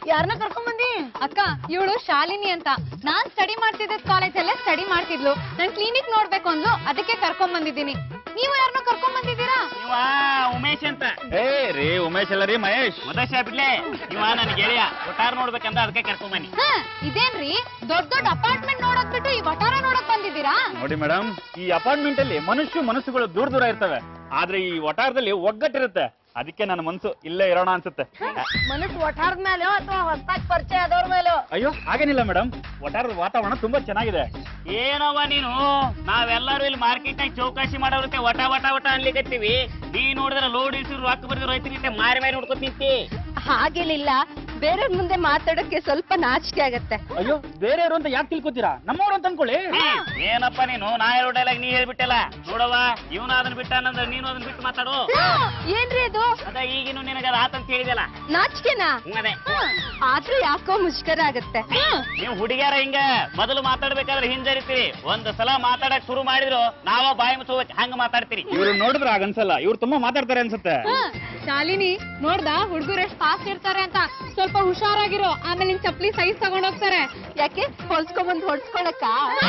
ಯಾರನ್ನ ಕರ್ಕೊಂಡ್ ಬಂದಿ? ಅಕ್ಕ ಇವಳು ಶಾಲಿನಿ ಅಂತ. ನಾನ್ ಸ್ಟಡಿ ಮಾಡ್ತಿದ್ದ ಕಾಲೇಜಲ್ಲೇ ಸ್ಟಡಿ ಮಾಡ್ತಿದ್ಲು. ನನ್ ಕ್ಲಿನಿಕ್ ನೋಡ್ಬೇಕು ಅಂದ್ಲು, ಅದಕ್ಕೆ ಕರ್ಕೊಂಡ್ ಬಂದಿದ್ದೀನಿ. ನೀವು ಯಾರನ್ನ ಕರ್ಕೊಂಡ್ ಬಂದಿದ್ದೀರಾ? ಉಮೇಶ್ ಅಂತ. ರೀ ಉಮೇಶ್ ಅಲ್ಲ ರೀ ಮಹೇಶ್. ಉದೇಶ ಬಿಡ್ಲೆ ಇವ ನನ್ ಗೆಳೆಯ. ಒಟ್ಟಾರ ನೋಡ್ಬೇಕಂತ ಅದಕ್ಕೆ ಕರ್ಕೊಂಡ್ ಬನ್ನಿ. ಇದೇನ್ರಿ ದೊಡ್ಡ ದೊಡ್ಡ ಅಪಾರ್ಟ್ಮೆಂಟ್ ನೋಡಕ್ ಬಿಟ್ಟು ಈ ವಟಾರ ನೋಡಕ್ ಬಂದಿದ್ದೀರಾ? ನೋಡಿ ಮೇಡಮ್, ಈ ಅಪಾರ್ಟ್ಮೆಂಟ್ ಅಲ್ಲಿ ಮನಸ್ಸುಗಳು ದೂರ ದೂರ ಇರ್ತವೆ, ಆದ್ರೆ ಈ ವಟಾರದಲ್ಲಿ ಒಗ್ಗಟ್ಟಿರುತ್ತೆ. ಅದಕ್ಕೆ ನನ್ನ ಮನಸ್ಸು ಇಲ್ಲೇ ಇರೋಣ ಅನ್ಸುತ್ತೆ. ಮನಸ್ಸು ವಟಾರದ ಮೇಲೆ ಅಥವಾ ಹೊಸದಾಗಿ ಪರಿಚಯ ಆದವ್ರ ಮೇಲೆ? ಅಯ್ಯೋ ಹಾಗೇನಿಲ್ಲ ಮೇಡಮ್, ವಟಾರದ ವಾತಾವರಣ ತುಂಬಾ ಚೆನ್ನಾಗಿದೆ. ಏನವ ನೀನು, ನಾವೆಲ್ಲರೂ ಇಲ್ಲಿ ಮಾರ್ಕೆಟ್ ನಾಗ ಚೌಕಾಶಿ ಮಾಡೋರುತ್ತೆ ವಟ ವಟ ವಟ ಅನ್ಲಿಕ್ಕತ್ತೀವಿ. ನೀ ನೋಡಿದ್ರೆ ಲೋಡ್ ಇಸಿರು ರೊಕ್ಕ ಬರೆದು ರೈತರಿಗೆ ಮಾರಿ ಮಾರಿ ನೋಡ್ಕೊತ ನಿಂತಿ. ಹಾಗೇನಿಲ್ಲ, ಬೇರೆಯವ್ರ ಮುಂದೆ ಮಾತಾಡಕ್ಕೆ ಸ್ವಲ್ಪ ನಾಚಿಕೆ ಆಗತ್ತೆ. ಅಯ್ಯೋ ಬೇರೆಯವರು ಅಂತ ಯಾಕೆ ತಿಳ್ಕೊತೀರಾ, ನಮ್ಮವ್ರು ಅಂತ ಅನ್ಕೊಳ್ಳಿ. ಏನಪ್ಪ ನೀನು, ನಾ ಹೇಳೋ ಡೈಲಾಗ್ ನೀ ಹೇಳ್ಬಿಟ್ಟಲ್ಲ. ನೋಡವ, ಇವನ ಅದನ್ನ ಬಿಟ್ಟ ನಂದ್ರೆ ನೀನು ಅದನ್ನ ಬಿಟ್ಟು ಮಾತಾಡು. ಏನ್ರಿ ಅದು? ಅದ ಈಗಿನ ನಿನಗ ಆತಂತ ಹೇಳಿದಲ್ಲ. ನಾಚಿಕೆನಾ? ಅದೇ. ಆದ್ರೂ ಯಾಕೋ ಮುಷ್ಕರ ಆಗತ್ತೆ. ನೀವು ಹುಡುಗಿಯಾರ ಹಿಂಗ ಮೊದಲು ಮಾತಾಡ್ಬೇಕಾದ್ರೆ ಹಿಂಜರಿತೀರಿ. ಒಂದ್ ಸಲ ಮಾತಾಡಕ್ ಶುರು ಮಾಡಿದ್ರು ನಾವ ಬಾಯಿ ಮುಚ್ಚೋಕ್ ಹಂಗ ಮಾತಾಡ್ತೀರಿ. ಇವ್ರು ನೋಡಿದ್ರ ಆಗನ್ಸಲ್ಲ, ಇವ್ರು ತುಂಬಾ ಮಾತಾಡ್ತಾರೆ ಅನ್ಸುತ್ತೆ. ಶಾಲಿನಿ ನೋಡ್ದ ಹುಡುಗರು ಎಷ್ಟು ಫಾಸ್ಟ್ ಇರ್ತಾರೆ ಅಂತ. ಸ್ವಲ್ಪ ಹುಷಾರಾಗಿರೋ, ಆಮೇಲೆ ನಿನ್ ಚಪ್ಪಲಿ ಸೈಜ್ ತಗೊಂಡೋಗ್ತಾರೆ. ಯಾಕೆ ಹೊಲ್ಸ್ಕೊಂಬಂದ್ ಹೊಡ್ಸ್ಕೊಳಕ್ಕ?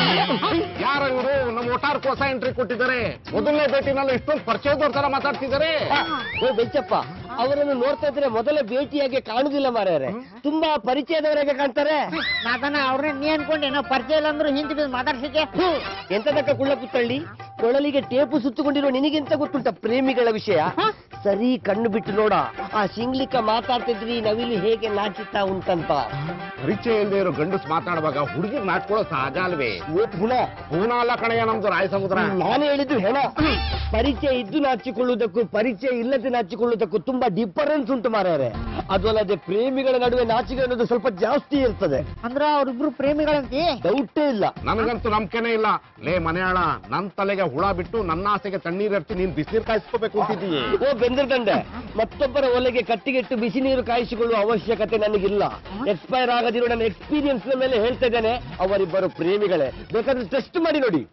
ಯಾರ ಇವರು ನಮ್ಮ ಒಟ್ಟಾರ ಹೊಸ ಎಂಟ್ರಿ ಕೊಟ್ಟಿದ್ದಾರೆ. ಮೊದಲನೇ ಭೇಟಿನಲ್ಲಿ ಇಷ್ಟೊಂದು ಪರಿಚಯದವ್ರ ತರ ಮಾತಾಡ್ತಿದ್ದಾರೆ. ಓ ಬೆಂಚಪ್ಪ, ಅವರನ್ನು ನೋಡ್ತಾ ಇದ್ರೆ ಮೊದಲೇ ಭೇಟಿಯಾಗಿ ಕಾಣುದಿಲ್ಲ ಮಾರ್ಯಾರೆ, ತುಂಬಾ ಪರಿಚಯದವರಾಗೆ ಕಾಣ್ತಾರೆ. ನಾದನ ಅವ್ರನ್ನ ನೀ ಅನ್ಕೊಂಡೇನೋ ಪರಿಚಯ ಇಲ್ಲ ಅಂದ್ರು ಹಿಂದಿ ಬಿದ್ದು ಮಾತಾಡ್ಸಿಕೆ. ಎಂತದಕ್ಕ ಕುಳ್ಳ ಪುತ್ತಳ್ಳಿ, ಕೊಳಲಿಗೆ ಟೇಪು ಸುತ್ತುಕೊಂಡಿರೋ ನಿನಗೆಂತ ಗೊತ್ತುಂಟ ಪ್ರೇಮಿಗಳ ವಿಷಯ? ಸರಿ ಕಣ್ಣು ಬಿಟ್ಟು ನೋಡ, ಆ ಶಿಂಗ್ಲಿಕ ಮಾತಾಡ್ತಿದ್ರಿ ನವಿಲಿ ಹೇಗೆ ನಾಚಿತಾ ಉಂಟಂತ. ಪರಿಚಯ ಇಲ್ಲದೆ ಇರೋ ಗಂಡಸ್ ಮಾತಾಡುವಾಗ ಹುಡುಗಿ ನಾಚ್ಕೊಳ್ಳೋ ಸಹಜ ಅಲ್ವೇ? ಪೂನ ಅಲ್ಲ ಕಣಯ್ಯ ನಮ್ದು ರಾಯ ಸಮುದ್ರ. ನಾನು ಹೇಳಿದ್ದು ಹೆಣ. ಪರಿಚಯ ಇದ್ದು ನಾಚಿಕೊಳ್ಳುವುದಕ್ಕೂ ಪರಿಚಯ ಇಲ್ಲದೆ ನಾಚಿಕೊಳ್ಳುವುದಕ್ಕೂ ತುಂಬಾ ಡಿಫರೆನ್ಸ್ ಉಂಟು ಮಾರ್ಯಾರೆ. ಅದು ಅಲ್ಲದೆ ಪ್ರೇಮಿಗಳ ನಡುವೆ ನಾಚಿಕೆ ಅನ್ನೋದು ಸ್ವಲ್ಪ ಜಾಸ್ತಿ ಇರ್ತದೆ. ಅಂದ್ರ ಅವ್ರಿಬ್ರು ಪ್ರೇಮಿಗಳಂತೆ ಡೌಟೇ ಇಲ್ಲ. ನನಗಂತೂ ನಂಬಿಕೆನೇ ಇಲ್ಲ. ಲೇ ಮನೆಯಾಳ, ನನ್ ತಲೆಗೆ ಹುಳ ಬಿಟ್ಟು ನನ್ನ ಆಸೆಗೆ ತಣ್ಣೀರ್ ಎರ್ತಿ ನೀನ್ ಬಿಸಿನೀರು ಕಾಯಿಸ್ಕೋಬೇಕು ಅಂತಿದ್ದೀಯ. ಓ ಬೆಂದ್ರದಂಡೆ, ಮತ್ತೊಬ್ಬರ ಒಲೆಗೆ ಕಟ್ಟಿಗೆಟ್ಟು ಬಿಸಿ ನೀರು ಕಾಯಿಸಿಕೊಳ್ಳುವ ಅವಶ್ಯಕತೆ ನನಗಿಲ್ಲ. ಎಕ್ಸ್ಪೈರ್ ಆಗದಿರೋ ನನ್ನ ಎಕ್ಸ್ಪೀರಿಯನ್ಸ್ ಮೇಲೆ ಹೇಳ್ತಾ ಇದ್ದೇನೆ, ಅವರಿಬ್ಬರು ಪ್ರೇಮಿಗಳೇ. ಬೇಕಾದ್ರೆ ಟೆಸ್ಟ್ ಮಾಡಿ ನೋಡಿ.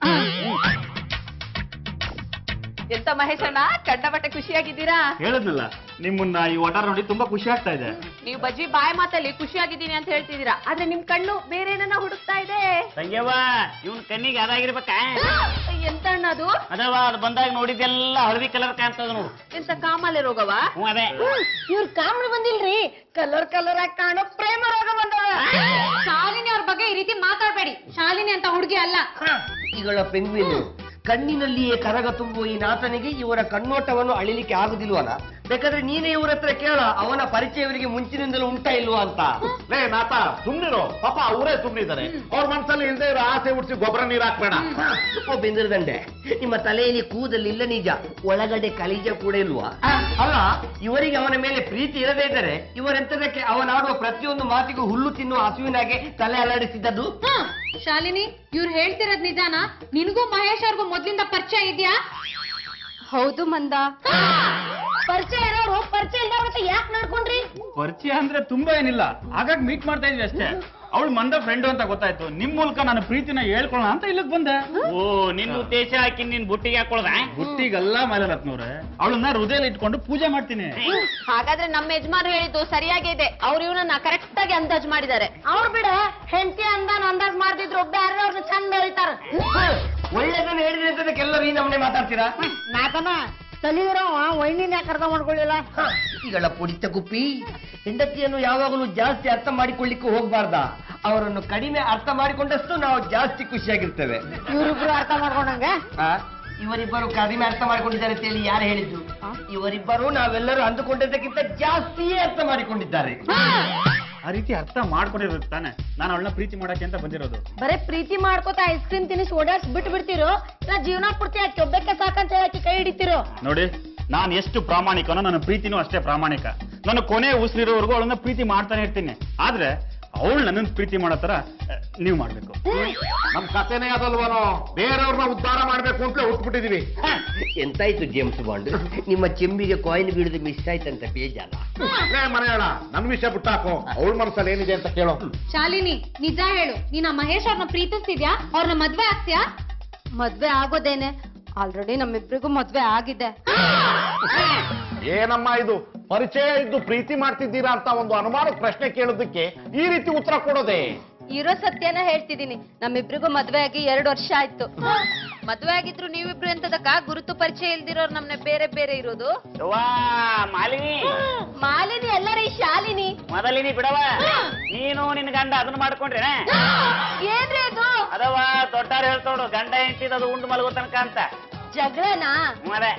ಎಂತ ಮಹೇಶಣ್ಣ, ಕಂಡಪಟ್ಟೆ ಖುಷಿಯಾಗಿದ್ದೀರಾ? ಹೇಳಿದ್ನಲ್ಲ, ನಿಮ್ಮನ್ನ ಈ ವಟಾರ ನೋಡಿ ತುಂಬಾ ಖುಷಿ ಆಗ್ತಾ ಇದೆ. ನೀವು ಬಜ್ಜಿ ಬಾಯಿ ಮಾತಲ್ಲಿ ಖುಷಿಯಾಗಿದ್ದೀನಿ ಅಂತ ಹೇಳ್ತಿದ್ದೀರಾ, ಆದ್ರೆ ನಿಮ್ ಕಣ್ಣು ಬೇರೆ ಏನನ್ನ ಹುಡುಕ್ತಾ ಇದೆ. ಸಂಗ್ಯವ್ವ, ಇವನ್ ಕಣ್ಣಿಗೆ ಅದಾಗಿರ್ಬೇಕ. ಎಂತ ಅಣ್ಣ ಅದು? ಅದವ, ಅದು ಬಂದಾಗ ನೋಡಿದೆಲ್ಲ ಹಳದಿ ಕಲರ್ ಕಾಣ್ತದ ನೋಡು. ಎಂತ ಕಾಮಾಲೆ ರೋಗವ? ಅದೇ. ಇವ್ರ ಕಾಮಳು ಬಂದಿಲ್ರಿ, ಕಲರ್ ಕಲರ್ ಆಗಿ ಕಾಣೋ ಪ್ರೇಮ ರೋಗ ಬಂದವ. ಶಾಲಿನಿ ಅವ್ರ ಬಗ್ಗೆ ಈ ರೀತಿ ಮಾತಾಡ್ಬೇಡಿ. ಶಾಲಿನಿ ಅಂತ ಹುಡುಗಿ ಅಲ್ಲ. ಈಗಳ ಪೆಂಗ್ವಿನ್ ಕಣ್ಣಿನಲ್ಲಿಯೇ ಕರಗ ತುಂಬುವ ಈ ನಾಥನಿಗೆ ಇವರ ಕಣ್ಣೋಟವನ್ನು ಅಳಿಲಿಕ್ಕೆ ಆಗುದಿಲ್ವನ? ಬೇಕಾದ್ರೆ ನೀನೇ ಇವ್ರ ಹತ್ರ ಕೇಳ, ಅವನ ಪರಿಚಯ ಇವರಿಗೆ ಮುಂಚಿನಿಂದಲೂ ಉಂಟಾ ಇಲ್ವಾ ಅಂತ. ಲೇ ನಾಥ, ಸುಮ್ನಿರೋ. ಪಾಪ ಅವರೇ ಸುಮ್ನಿದ್ದಾರೆ. ಅವ್ರ ಮನ್ಸಲ್ಲಿ ಇಲ್ದೇ ಇರೋ ಆಸೆ ಹುಡ್ಸಿ ಗೊಬ್ಬರ ನೀರ್ ಹಾಕ್ಬೇಡ. ಓ ಬೆಂದ್ರದಂಡೆ, ನಿಮ್ಮ ತಲೆಯಲ್ಲಿ ಕೂದಲಿಲ್ಲ ನಿಜ, ಒಳಗಡೆ ಕಲಿಜ ಕೂಡ ಇಲ್ವಾ? ಅಲ್ಲ, ಇವರಿಗೆ ಅವನ ಮೇಲೆ ಪ್ರೀತಿ ಇರದೇ ಇದ್ದರೆ ಇವರೆಂತದಕ್ಕೆ ಅವನಾಡುವ ಪ್ರತಿಯೊಂದು ಮಾತಿಗೂ ಹುಲ್ಲು ತಿನ್ನುವ ಹಸುವಿನಾಗೆ ತಲೆ ಅಲ್ಲಾಡಿಸಿದ್ದದ್ದು? ಶಾಲಿನಿ, ಇವ್ರು ಹೇಳ್ತಿರೋದ್ ನಿಜಾನ? ನಿನ್ಗೂ ಮಹೇಶ್ ಅವ್ರಿಗೂ ಮೊದ್ಲಿಂದ ಪರಿಚಯ ಇದೆಯಾ? ಹೌದು ಮಂದ. ಪರಿಚಯ ಇರೋರು ಪರಿಚಯ ಇಲ್ಲವ್ರ ಯಾಕೆ ನೋಡ್ಕೊಂಡ್ರಿ? ಪರಿಚಯ ಅಂದ್ರೆ ತುಂಬಾ ಏನಿಲ್ಲ, ಹಾಗಾಗಿ ಮೀಟ್ ಮಾಡ್ತಾ ಇದ್ವಿ ಅಷ್ಟೇ. ಅವಳು ಮಂದ ಫ್ರೆಂಡ್ ಅಂತ ಗೊತ್ತಾಯ್ತು. ನಿಮ್ ಮೂಲಕ ನಾನು ಪ್ರೀತಿನ ಹೇಳ್ಕೊಳ್ಳೋಣ ಅಂತ ಇಲ್ಲಿಗೆ ಬಂದೆ. ಓ, ನಿನ್ನ ಉದ್ದೇಶ ಹಾಕಿ ನಿನ್ ಬುಟ್ಟಿಗೆ ಹಾಕೊಳ್ಳೋದ? ಬುಟ್ಟಿಗಲ್ಲ ಮೈಲರತ್ನವ್ರೆ, ಅವಳನ್ನ ಹೃದಯಲ್ಲಿ ಇಟ್ಕೊಂಡು ಪೂಜೆ ಮಾಡ್ತೀನಿ. ಹಾಗಾದ್ರೆ ನಮ್ಮ ಯಜಮಾನ್ ಹೇಳಿದ್ದು ಸರಿಯಾಗಿದೆ. ಅವ್ರು ಇವನನ್ನ ಕರೆಕ್ಟ್ ಆಗಿ ಅಂದಾಜ್ ಮಾಡಿದ್ದಾರೆ. ಅವ್ರು ಬಿಡ, ಹೆಂಡತಿ ಅಂದಾಜ್ ಮಾಡ್ತಿದ್ರು ಬೇರೆ ಅವ್ರನ್ನ ಚಂದ ಹೇಳ್ತಾರ. ಒಳ್ಳೆದನ್ನು ಹೇಳಿದ್ರೆ ಅಂತದಕ್ಕೆಲ್ಲರೂ ಈ ನಮ್ಮನೆ ಮಾತಾಡ್ತೀರಾ? ನಾತನ ತಲಿಗಿರೋ ವೈನಿನ ಯಾಕೆ ಅರ್ಥ ಮಾಡ್ಕೊಳ್ಳಿಲ್ಲ? ಈಗಳ ಪುಡಿತ ಗುಪ್ಪಿ, ಹೆಂಡತಿಯನ್ನು ಯಾವಾಗಲೂ ಜಾಸ್ತಿ ಅರ್ಥ ಮಾಡಿಕೊಳ್ಳಿಕ್ಕೆ ಹೋಗ್ಬಾರ್ದ. ಅವರನ್ನು ಕಡಿಮೆ ಅರ್ಥ ಮಾಡಿಕೊಂಡಷ್ಟು ನಾವು ಜಾಸ್ತಿ ಖುಷಿಯಾಗಿರ್ತೇವೆ. ಇವ್ರಿಬ್ರು ಅರ್ಥ ಮಾಡ್ಕೊಂಡಂಗ ಇವರಿಬ್ಬರು ಕಡಿಮೆ ಅರ್ಥ ಮಾಡಿಕೊಂಡಿದ್ದಾರೆ ಅಂತ ಹೇಳಿ ಯಾರು ಹೇಳಿದ್ದು? ಇವರಿಬ್ಬರು ನಾವೆಲ್ಲರೂ ಅಂದುಕೊಂಡಿದ್ದಕ್ಕಿಂತ ಜಾಸ್ತಿಯೇ ಅರ್ಥ ಮಾಡಿಕೊಂಡಿದ್ದಾರೆ. ಆ ರೀತಿ ಅರ್ಥ ಮಾಡ್ಕೊಂಡಿರೋದು ತಾನೆ ನಾನು ಅವಳನ್ನ ಪ್ರೀತಿ ಮಾಡಕ್ಕೆ ಅಂತ ಬಂದಿರೋದು. ಬರೇ ಪ್ರೀತಿ ಮಾಡ್ಕೋತಾ ಐಸ್ ಕ್ರೀಮ್ ತಿನ್ನಿಸಿ ಓಡಾಡ್ಸ್ ಬಿಟ್ಟು ಬಿಡ್ತಿರೋ, ಇಲ್ಲ ಜೀವನ ಪೂರ್ತಿ ಆಕಿ ಒಬ್ಬಕ್ಕೆ ಸಾಕಂತ ಹೇಳಕ್ಕೆ ಕೈ ಹಿಡಿತಿರೋ? ನೋಡಿ, ನಾನು ಎಷ್ಟು ಪ್ರಾಮಾಣಿಕನೋ ನನ್ನ ಪ್ರೀತಿನೂ ಅಷ್ಟೇ ಪ್ರಾಮಾಣಿಕ. ನಾನು ಕೊನೆ ಉಸಿರಿರೋವರೆಗೂ ಅವಳನ್ನ ಪ್ರೀತಿ ಮಾಡ್ತಾನೆ ಇರ್ತೀನಿ. ಆದ್ರೆ ಅವಳು ನನ್ನನ್ನು ಪ್ರೀತಿ ಮಾಡೋ ತರ ನೀವು ಮಾಡ್ಬೇಕು. ನಮ್ ಕಥೆನೇ ಅದಲ್ವನೋ, ಬೇರೆಯವ್ರನ್ನ ಉದ್ಧಾರ ಮಾಡ್ಬೇಕು ಅಂತ ಹುಟ್ಬಿಟ್ಟಿದೀವಿ. ಎಂತಾಯ್ತು ಜೇಮ್ಸ್ ಬಾಂಡ್, ನಿಮ್ಮ ಚೆಂಬಿಗೆ ಕಾಯಿನ್ ಬೀಳದು ಮಿಸ್ ಆಯ್ತಂತ ಬೇಜಾರ? ಮನೆಯಾಳ, ನನ್ ವಿಷಯ ಬಿಟ್ಟಾಕೋ. ಅವಳ ಮನಸ್ಸಲ್ಲಿ ಏನಿದೆ ಅಂತ ಕೇಳೋ. ಶಾಲಿನಿ, ನಿಜ ಹೇಳು, ನೀನ ಮಹೇಶ್ ಅವ್ರನ್ನ ಪ್ರೀತಿಸ್ತಿದ್ಯಾ? ಅವ್ರನ್ನ ಮದ್ವೆ ಆಗ್ತೀಯಾ? ಮದ್ವೆ ಆಗೋದೇನೆ, ಆಲ್ರೆಡಿ ನಮ್ಮಿಬ್ರಿಗೂ ಮದ್ವೆ ಆಗಿದೆ. ಏನಮ್ಮ ಇದು ಪರಿಚಯ ಇದ್ದು ಪ್ರೀತಿ ಮಾಡ್ತಿದ್ದೀರಾ ಅಂತ ಒಂದು ಅನುಮಾನದ ಪ್ರಶ್ನೆ ಕೇಳೋದಕ್ಕೆ ಈ ರೀತಿ ಉತ್ತರ ಕೊಡೋದೆ? ಇರೋ ಸತ್ಯನ ಹೇಳ್ತಿದೀನಿ. ನಮ್ಮಿಬ್ರಿಗೂ ಮದ್ವೆ ಆಗಿ 2 ವರ್ಷ ಆಯ್ತು. ಮದ್ವೆ ಆಗಿದ್ರು ನೀವಿಬ್ರು ಎಂತದಕ್ಕ ಗುರುತು ಪರಿಚಯ ಇಲ್ದಿರೋರು ನಮ್ನೆ ಬೇರೆ ಬೇರೆ ಇರೋದು? ಮಾಲಿನಿ ಮಾಲಿನಿ ಎಲ್ಲರ ಈ ಶಾಲಿನಿ ಮೊದಲಿನಿ ಬಿಡವ. ನೀನು ನಿನ್ ಗಂಡ ಅದನ್ನ ಮಾಡ್ಕೊಂಡ್ರೆ ಏನ್ರಿ ಅದು? ಅದವ ದೊಡ್ಡಾರು ಹೇಳ್ತೋಡು ಗಂಡ ಹೆಂಡತಿದ ಅದು ಉಂಡು ಮಲಗೋ ತನಕ ಅಂತ. ಜಗಳನಾ? ಮರೆ